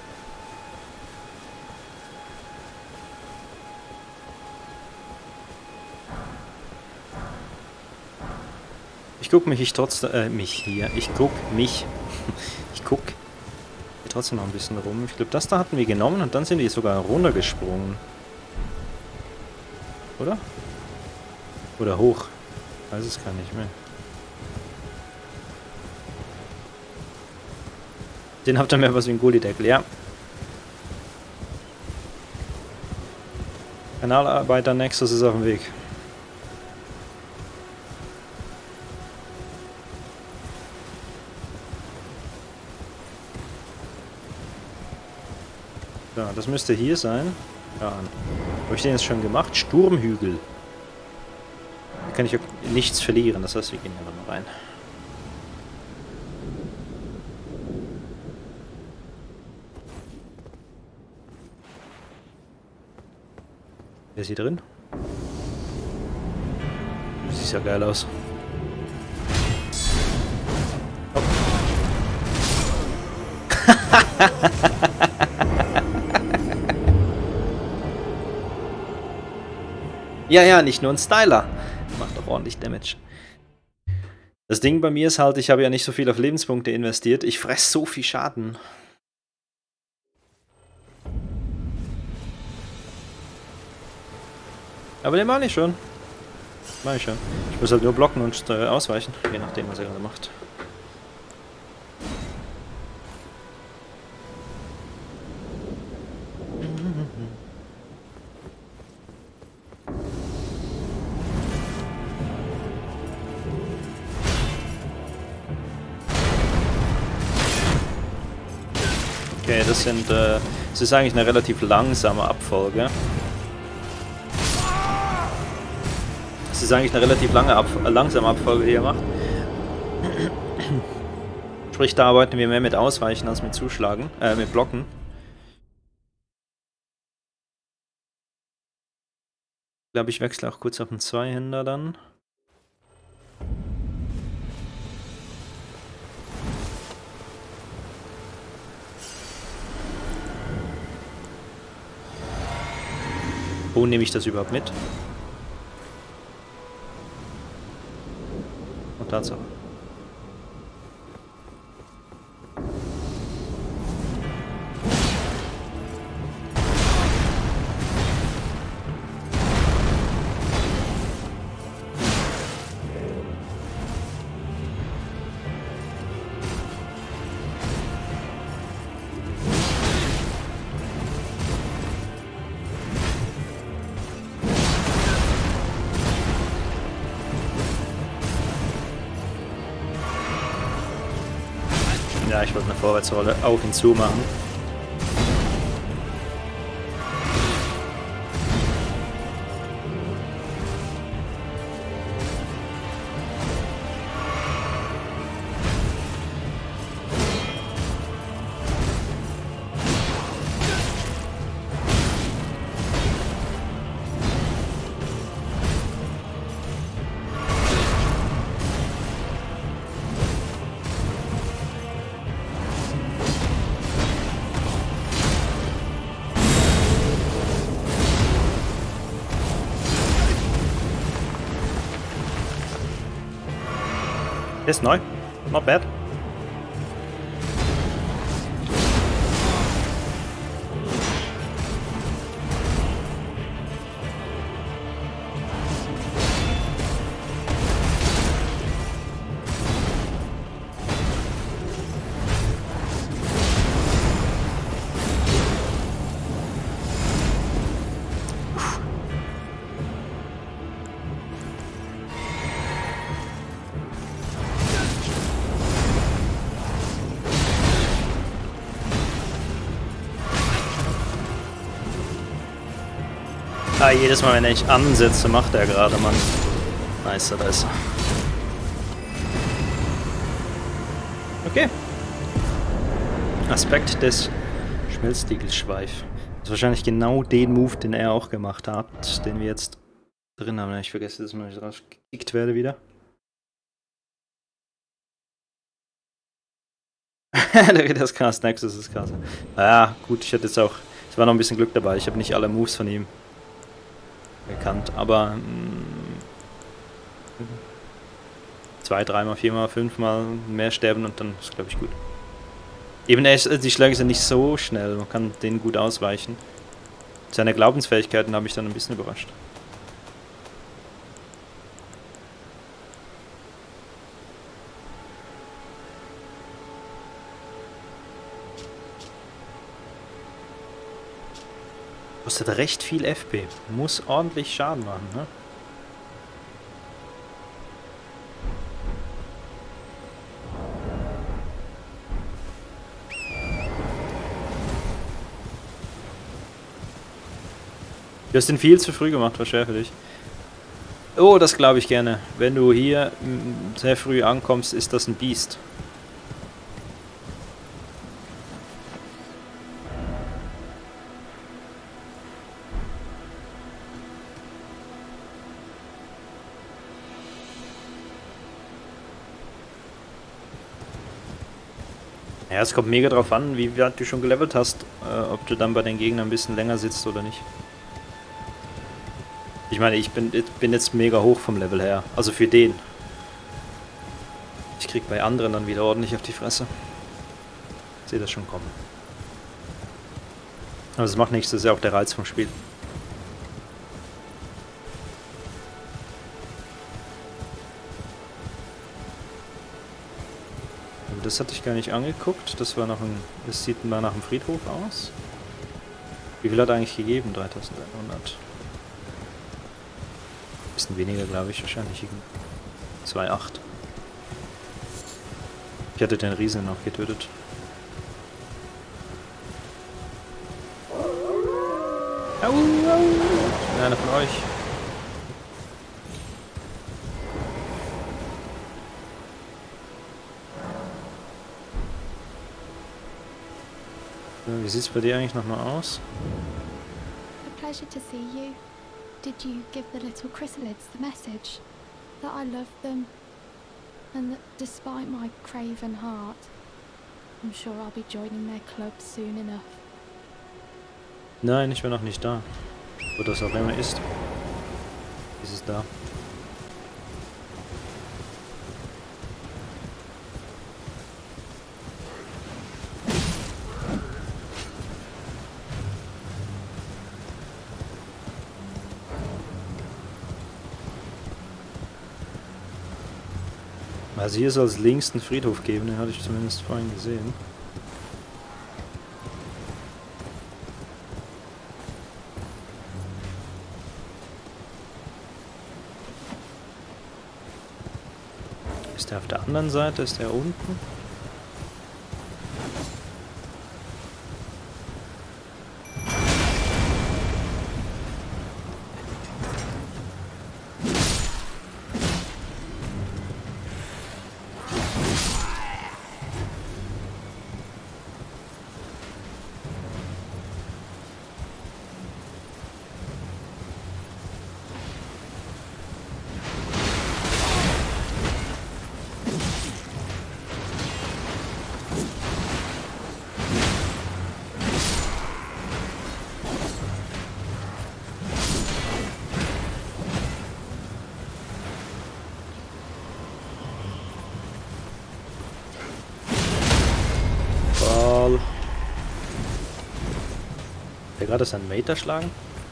Ich guck mich ich trotzdem, äh, mich hier. Ich guck mich. ich guck hier trotzdem noch ein bisschen rum. Ich glaube, das da hatten wir genommen und dann sind die sogar runtergesprungen. Oder? Oder hoch. Weiß es gar nicht mehr. Den habt ihr mehr was wie ein Gullideckel, ja. Kanalarbeiter Nexus ist auf dem Weg. So, das müsste hier sein. Ja, habe ich den jetzt schon gemacht? Sturmhügel. Da kann ich auch nichts verlieren, das heißt, wir gehen einfach mal rein. Wer ist hier drin? Das sieht ja geil aus. Oh. ja, ja, nicht nur ein Styler. Macht doch ordentlich Damage. Das Ding bei mir ist halt, ich habe ja nicht so viel auf Lebenspunkte investiert. Ich fresse so viel Schaden. Aber den mache ich schon. Mache ich schon. Ich muss halt nur blocken und äh, ausweichen. Je nachdem, was er gerade macht. das sind, äh, es ist eigentlich eine relativ langsame Abfolge. Es ist eigentlich eine relativ lange Ab äh, langsame Abfolge, die er macht. Sprich, da arbeiten wir mehr mit Ausweichen als mit Zuschlagen, äh, mit Blocken. Ich glaube, ich wechsle auch kurz auf den Zweihänder dann. Wo nehme ich das überhaupt mit? Und Tatsache. Ja, ich wollte eine Vorwärtsrolle auf ihn zu machen. Der ist neu. Not bad. Ah, jedes Mal, wenn ich ansetze, macht er gerade, Mann. Nice, da ist er. Okay. Aspekt des Schmelzdiegelschweif. Das ist wahrscheinlich genau den Move, den er auch gemacht hat, den wir jetzt drin haben. Ich vergesse, dass ich rausgekickt werde wieder. Das ist krass, Nexus ist krass. Ja, gut, ich hatte jetzt auch... Es war noch ein bisschen Glück dabei, ich habe nicht alle Moves von ihm gekannt, aber mh, zwei, dreimal, viermal, fünfmal mehr sterben und dann ist, glaube ich, gut. Eben, er ist, die Schläge sind nicht so schnell, man kann denen gut ausweichen. Seine Glaubensfähigkeiten habe ich dann ein bisschen überrascht. Kostet recht viel F P. Muss ordentlich Schaden machen, ne? Du hast den viel zu früh gemacht, war schwer für dich. Oh, das glaube ich gerne. Wenn du hier sehr früh ankommst, ist das ein Biest. Ja, es kommt mega drauf an, wie weit du schon gelevelt hast, äh, ob du dann bei den Gegnern ein bisschen länger sitzt oder nicht. Ich meine, ich bin, ich bin jetzt mega hoch vom Level her, also für den. Ich krieg bei anderen dann wieder ordentlich auf die Fresse. Ich sehe das schon kommen. Aber das macht nichts, das ist ja auch der Reiz vom Spiel. Das hatte ich gar nicht angeguckt. Das war noch ein. Das sieht mal nach einem Friedhof aus. Wie viel hat er eigentlich gegeben? dreitausendeinhundert. Bisschen weniger, glaube ich, wahrscheinlich. zwei Komma acht. Ich hatte den Riesen noch getötet. Au, au. Einer von euch. So, wie sieht's bei dir eigentlich nochmal aus? A pleasure to see you. Did you give the little chrysalids the message? That I love them, and that despite my craven heart, I'm sure I'll be joining their club soon enough. Nein, ich bin noch nicht da. Wo das auch immer ist. Ist es da. Also hier soll es links einen Friedhof geben, den hatte ich zumindest vorhin gesehen. Ist der auf der anderen Seite? Ist der unten? Der gerade seinen Mate erschlagen?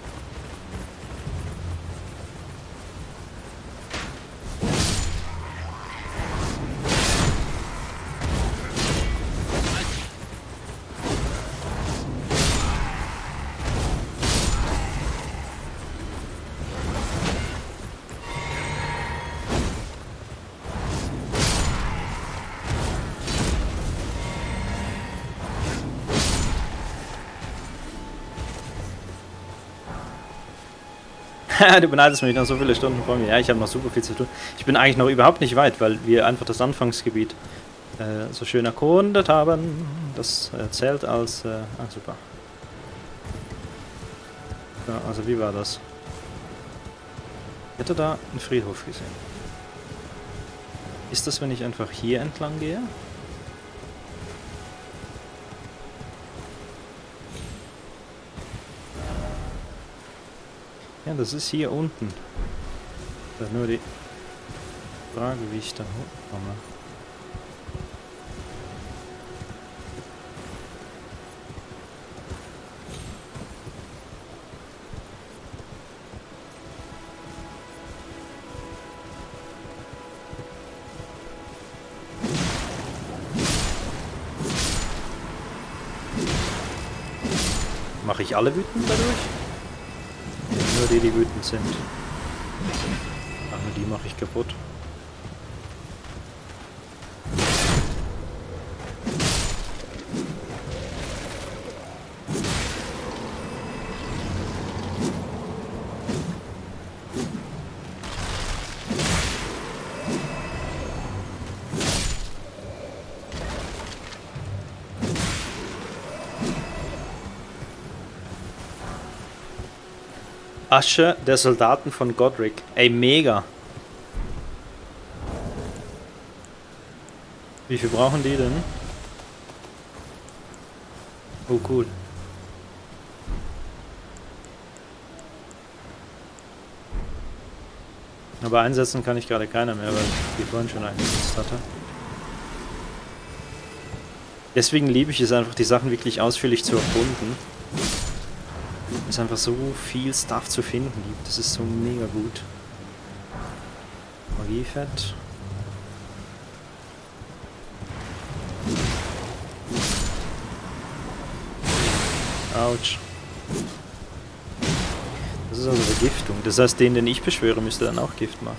Du beneidest mich noch so viele Stunden vor mir. Ja, ich habe noch super viel zu tun. Ich bin eigentlich noch überhaupt nicht weit, weil wir einfach das Anfangsgebiet äh, so schön erkundet haben. Das äh, zählt als... Äh, ah, super. Ja, also wie war das? Ich hätte da einen Friedhof gesehen. Ist das, wenn ich einfach hier entlang gehe? Ja, das ist hier unten. Das ist nur die Frage, wie ich da hochkomme. Mache ich alle wütend dadurch? Nur die, die wütend sind. Ach, nur die mache ich kaputt. Asche der Soldaten von Godric. Ey, mega. Wie viel brauchen die denn? Oh, cool. Aber einsetzen kann ich gerade keiner mehr, weil ich die vorhin schon eingesetzt hatte. Deswegen liebe ich es einfach, die Sachen wirklich ausführlich zu erkunden. Es einfach so viel Stuff zu finden gibt. Das ist so mega gut. Magiefett. Autsch. Das ist also Vergiftung. Das heißt, den, den ich beschwöre, müsste dann auch Gift machen.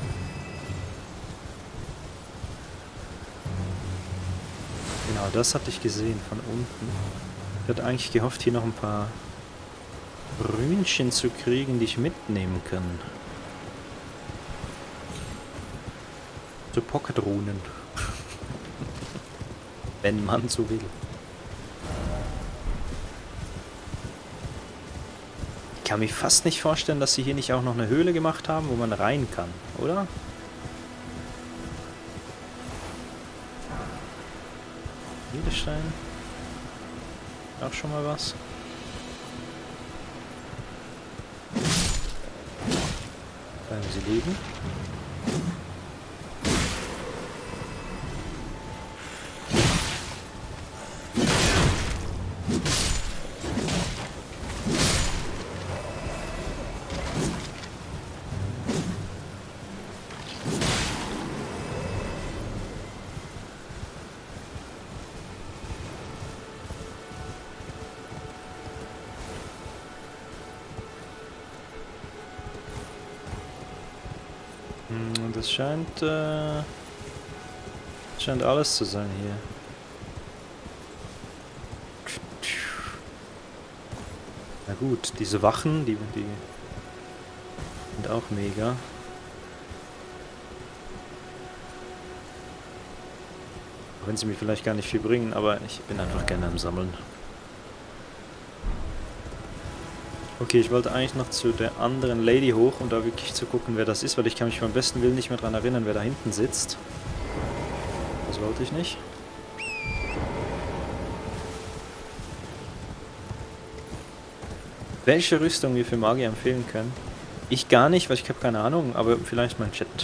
Genau, das hatte ich gesehen von unten. Ich hatte eigentlich gehofft, hier noch ein paar Rünchen zu kriegen, die ich mitnehmen kann. So Pocket-Runen. Wenn man so will. Ich kann mir fast nicht vorstellen, dass sie hier nicht auch noch eine Höhle gemacht haben, wo man rein kann, oder? Edelstein. Auch schon mal was. Bleiben sie liegen. Das scheint, äh, scheint alles zu sein hier. Na gut, diese Wachen, die, die sind auch mega. Auch wenn sie mir vielleicht gar nicht viel bringen, aber ich bin einfach gerne am Sammeln. Okay, ich wollte eigentlich noch zu der anderen Lady hoch, um da wirklich zu gucken, wer das ist, weil ich kann mich beim besten Willen nicht mehr daran erinnern, wer da hinten sitzt. Das wollte ich nicht. Welche Rüstung wir für Magier empfehlen können? Ich gar nicht, weil ich habe keine Ahnung, aber vielleicht mein Chat.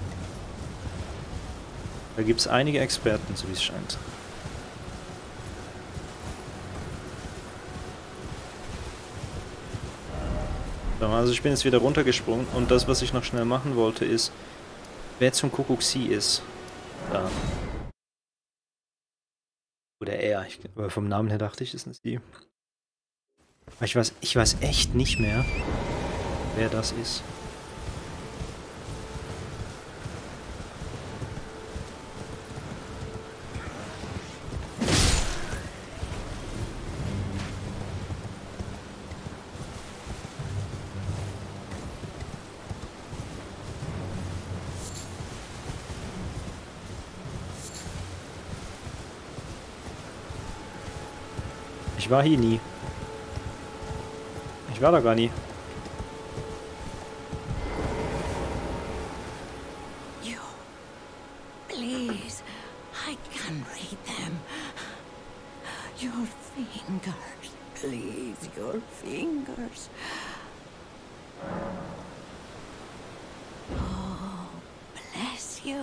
Da gibt es einige Experten, so wie es scheint. Also ich bin jetzt wieder runtergesprungen und das, was ich noch schnell machen wollte, ist, wer zum Kuckuck sie ist. Da. Oder er. Ich, aber vom Namen her dachte ich, ist es sie. Aber ich weiß, ich weiß echt nicht mehr, wer das ist. Ich war hier nie. Ich war da gar nie. You, please, I can read them. Your fingers, please, your fingers. Oh, bless you.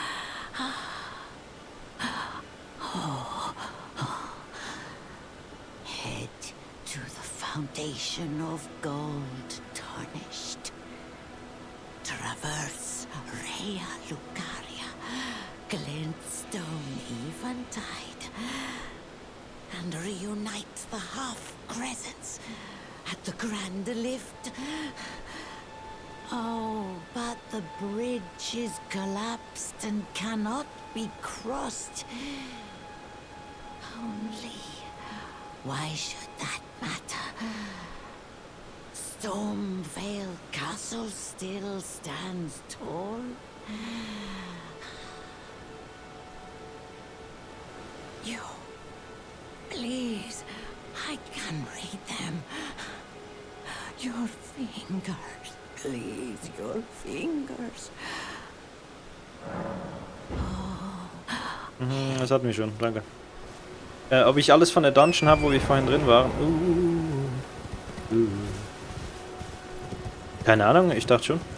Foundation of gold tarnished. Traverse Rhea Lucaria, glintstone eventide, and reunite the half crescents at the grand lift. Oh, but the bridge is collapsed and cannot be crossed. Only, why should that matter? Stormvale Castle still stands tall. You, please, I can read them. Your fingers, please, your fingers. Mhm, das hatten wir schon, danke. Äh, ob ich alles von der Dungeon habe, wo wir vorhin drin waren? Uh, uh. Keine Ahnung, ich dachte schon.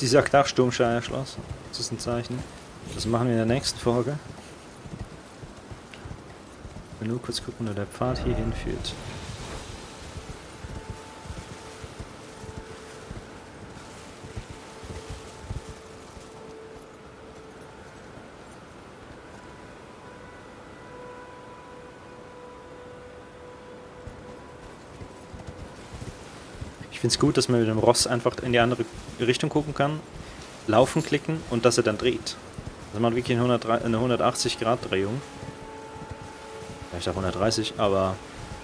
Sie sagt auch Sturmshire Schloss. Das ist ein Zeichen. Das machen wir in der nächsten Folge. Ich will nur kurz gucken, wo der Pfad hier hinführt. Ich finde es gut, dass man mit dem Ross einfach in die andere Richtung gucken kann, laufen klicken und dass er dann dreht. Also man hat wirklich eine hundertachtzig Grad Drehung. Vielleicht auch hundertdreißig, aber...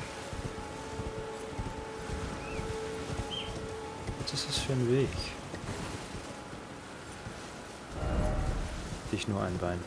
Was ist das für ein Weg? Nicht nur ein Bein.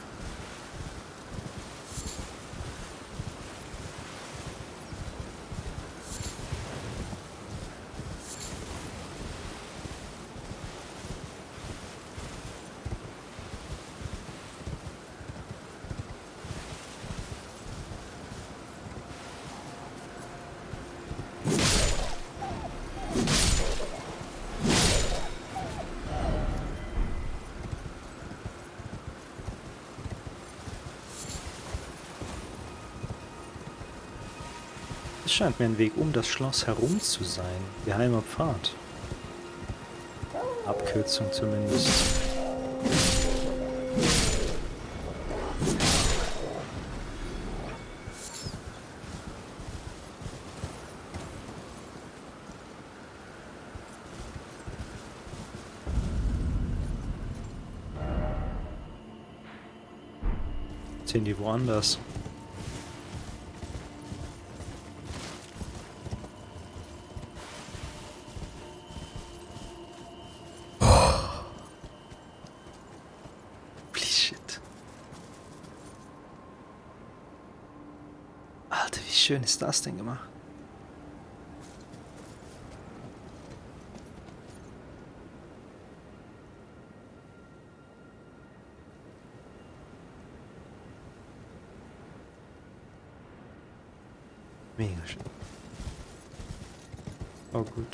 Es scheint mir ein Weg um das Schloss herum zu sein. Geheimer Pfad. Abkürzung zumindest. Jetzt sind die woanders. Alter, wie schön ist das denn gemacht? Mega schön. Oh gut.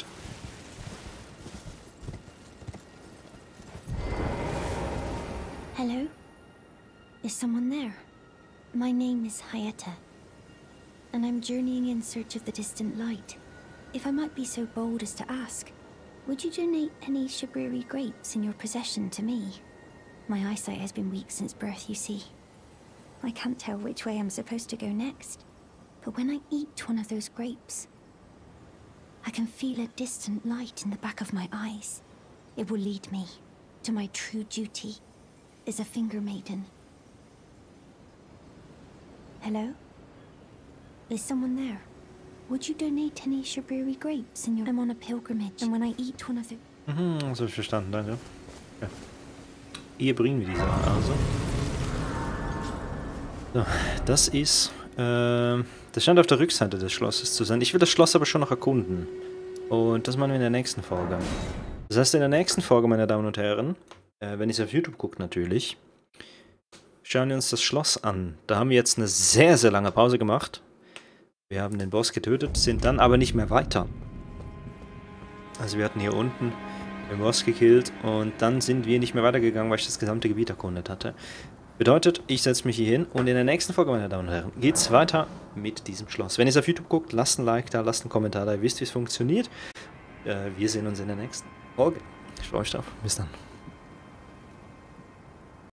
Hello? Is someone there? My name is Hayata, and I'm journeying in search of the distant light. If I might be so bold as to ask, would you donate any Shabriri grapes in your possession to me? My eyesight has been weak since birth, you see. I can't tell which way I'm supposed to go next, but when I eat one of those grapes, I can feel a distant light in the back of my eyes. It will lead me to my true duty as a finger maiden. Hello? Is someone there? Would you donate any Shabriri grapes in your... I'm on a pilgrimage, and when I eat one of the... Mhm, das habe ich verstanden, danke. Ja. Hier bringen wir die Sache also. So, das ist... Äh, das scheint auf der Rückseite des Schlosses zu sein. Ich will das Schloss aber schon noch erkunden. Und das machen wir in der nächsten Folge. Das heißt, in der nächsten Folge, meine Damen und Herren, äh, wenn ihr es auf YouTube guckt natürlich, schauen wir uns das Schloss an. Da haben wir jetzt eine sehr, sehr lange Pause gemacht. Wir haben den Boss getötet, sind dann aber nicht mehr weiter. Also wir hatten hier unten den Boss gekillt und dann sind wir nicht mehr weitergegangen, weil ich das gesamte Gebiet erkundet hatte. Bedeutet, ich setze mich hier hin und in der nächsten Folge, meine Damen und Herren, geht es weiter mit diesem Schloss. Wenn ihr es auf YouTube guckt, lasst ein Like da, lasst einen Kommentar da, ihr wisst, wie es funktioniert. Äh, wir sehen uns in der nächsten Folge. Ich freue mich drauf. Bis dann.